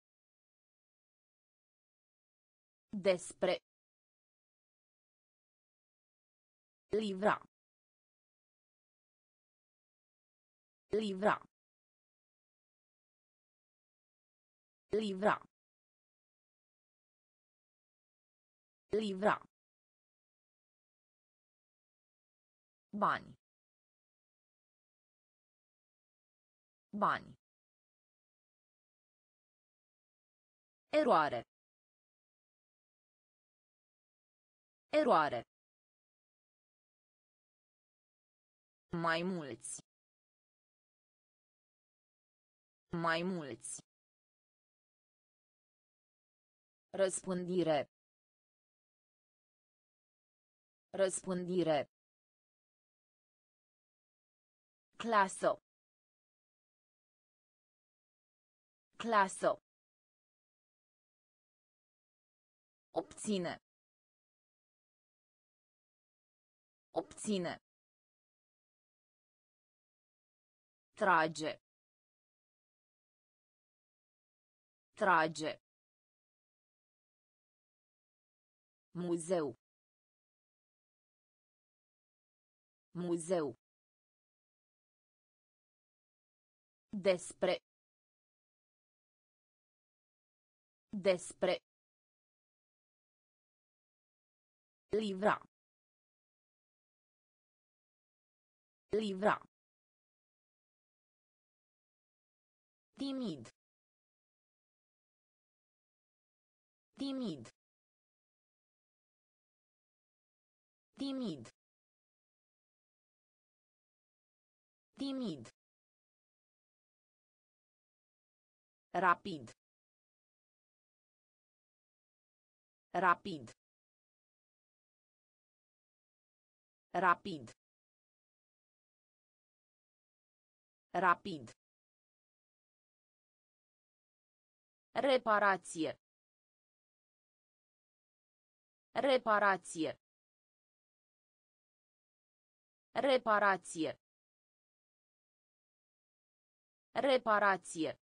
Despre. Livra. Livra. Livra. Livra. Bani. Bani. Eroare. Eroare. Mai mulți. Mai mulți. Răspândire. Răspândire. Clasă. Clasă. Obține. Obține. Trage. Trage. Muzeu. Muzeu. Despre. Despre. Livra. Livra. Timid. Timid. Timid. Timid. Rapid. Rapid. Rapid. Rapid. Reparație. Reparație. Reparație. Reparație.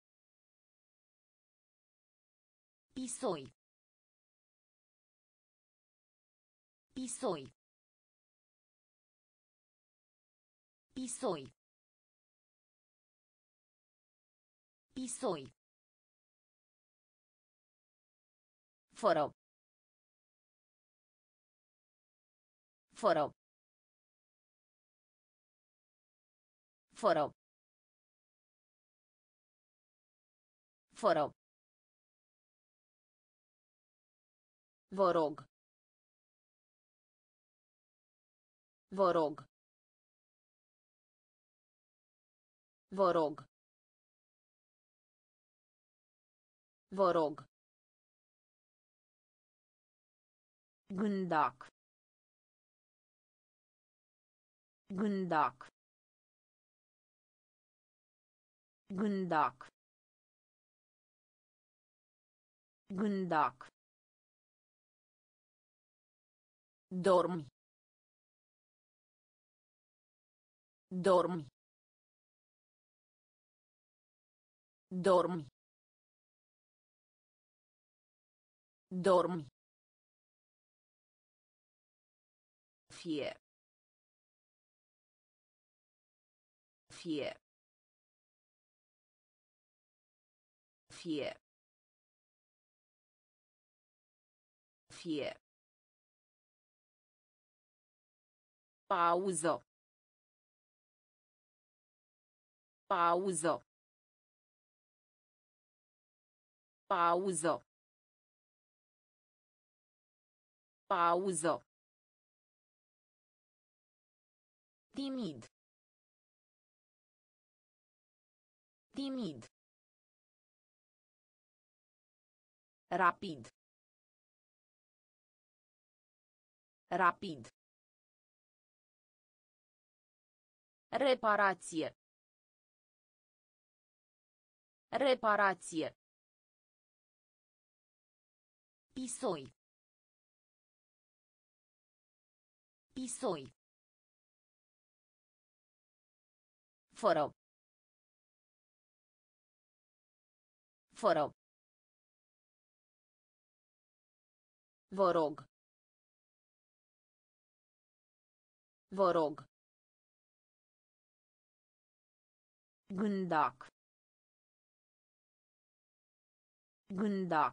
Pisoi. Pisoi. Pisoi. Pisoi. Fără. Fără. Fără. Fără. Vă rog. Vă rog. Vă rog. Vă rog. Gândac. Gândac. Gândac. Gândac. Dormi. Dormi. Dormi. Dormi. Fie. Fie. Fie. Fie. Pauză. Pauză. Pauză. Pauză. Timid. Timid. Rapid. Rapid. Reparație. Reparație. Pisoi. Pisoi. Fără. Fără. Vă rog. Vă rog. Gândac. Gândac.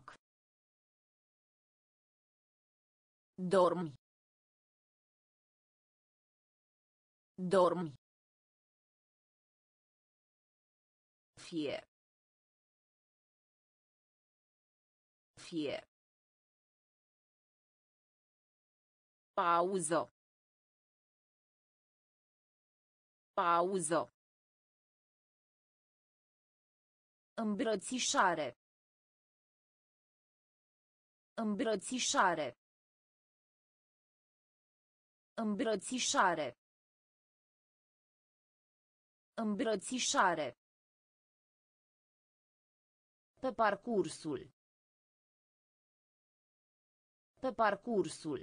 Dormi. Dormi. Fie. Fie. Pauză. Pauză. Îmbrățișare. Îmbrățișare. Îmbrățișare. Îmbrățișare. Pe parcursul. Pe parcursul.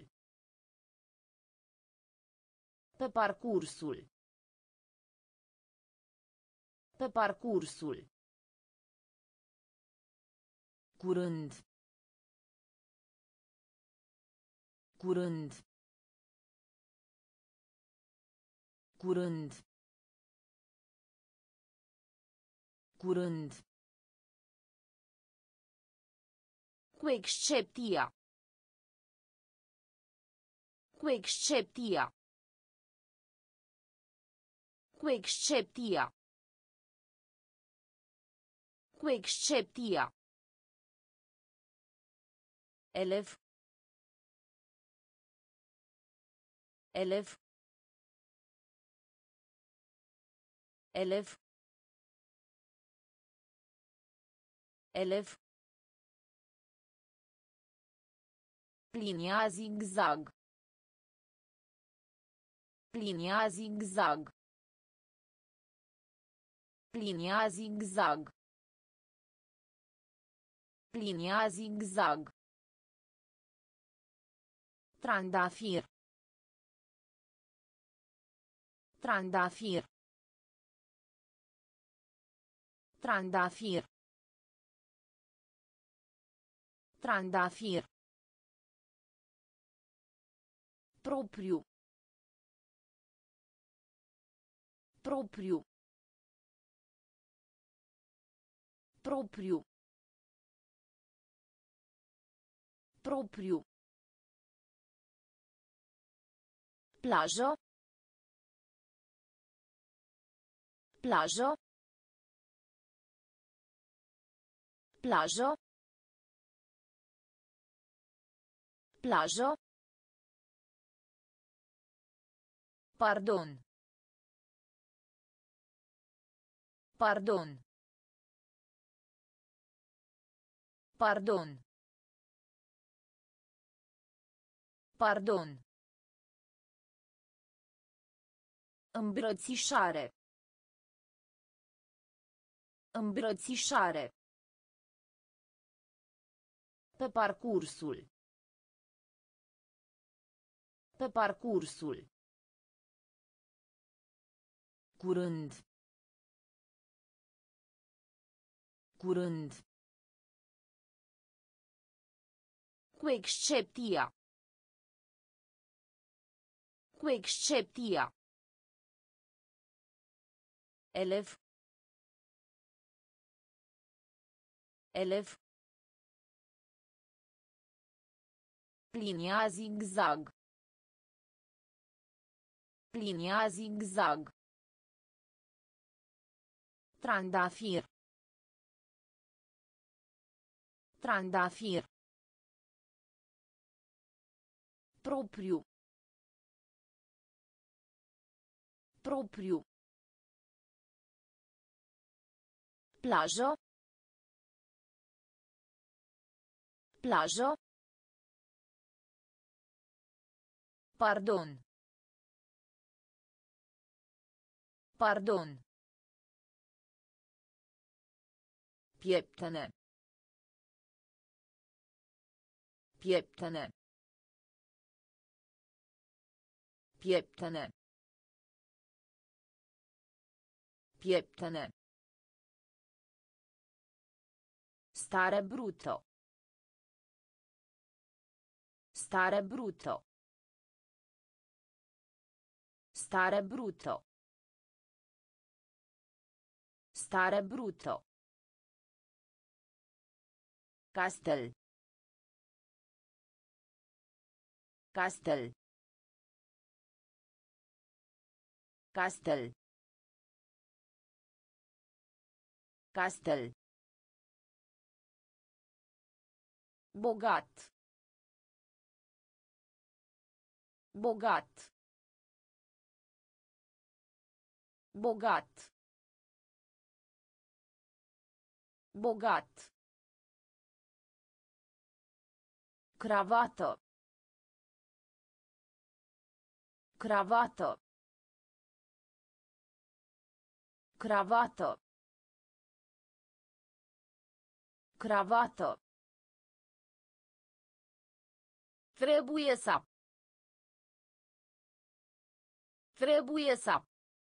Pe parcursul. Pe parcursul. Curând. Curând. Curând. Curând. Cu excepția. Cu excepția. Cu excepția. Cu excepția. Elev. Elev. Elev. Elev. Linia zigzag. Linia zigzag. Linia zigzag. Linia zigzag. Trandafir. Trandafir. Trandafir. Trandafir. Propriu. Propriu. Propriu. Propriu. Plajă. Plajă. Plajă. Plajă. Pardon. Pardon. Pardon. Pardon. Îmbrățișare. Îmbrățișare. Pe parcursul. Pe parcursul. Curând. Curând. Cu excepția. Cu excepția. Elev. Elev. Linia zigzag. Linia zigzag. Trandafir. Trandafir. Propriu. Propriu. Plajă. Plajă. Pardon. Pardon. Pieptene. Pieptene. Pieptene. Pieptene. Stare brutto. Stare brutto. Stare brutto. Stare brutto. Castel. Castel. Castel. Castel. Bogat. Bogat. Bogat. Bogat. Cravată. Cravată. Cravată. Cravată. Trebuie să. Trebuie să.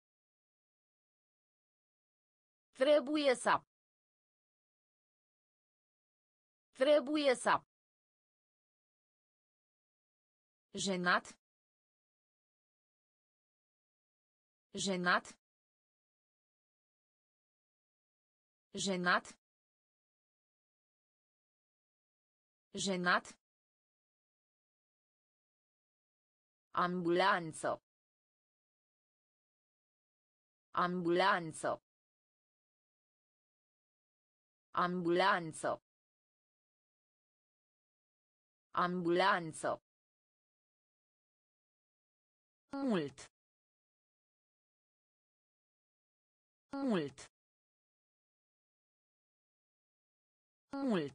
Trebuie să. Trebuie să. Jenat. Jenat. Jenat. Jenat. Ambulanță. Ambulanță. Ambulanță. Ambulanță. Mult. Mult. Mult.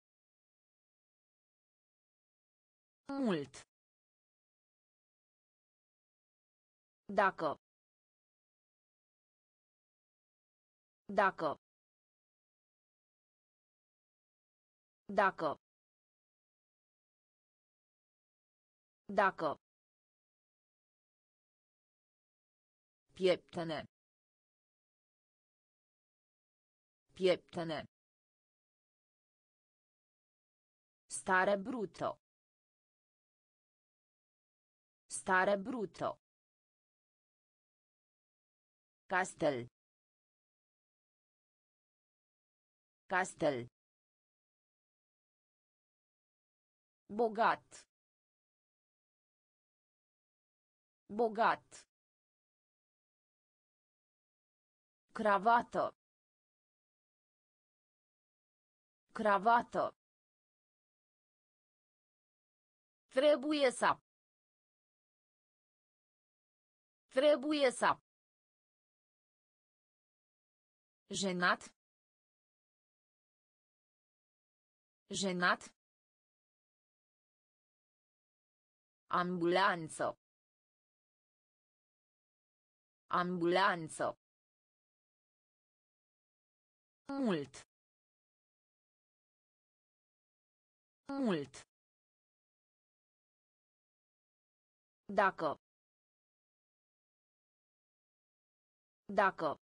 Mult. Dacă. Dacă. Dacă. Dacă. Pieptene. Pieptene. Stare brutto. Stare brutto. Castel. Castel. Bogat. Bogat. Cravată. Cravată. Trebuie să. Trebuie să. Jenat. Jenat. Ambulanță. Ambulanță. Mult. Mult. Dacă. Dacă.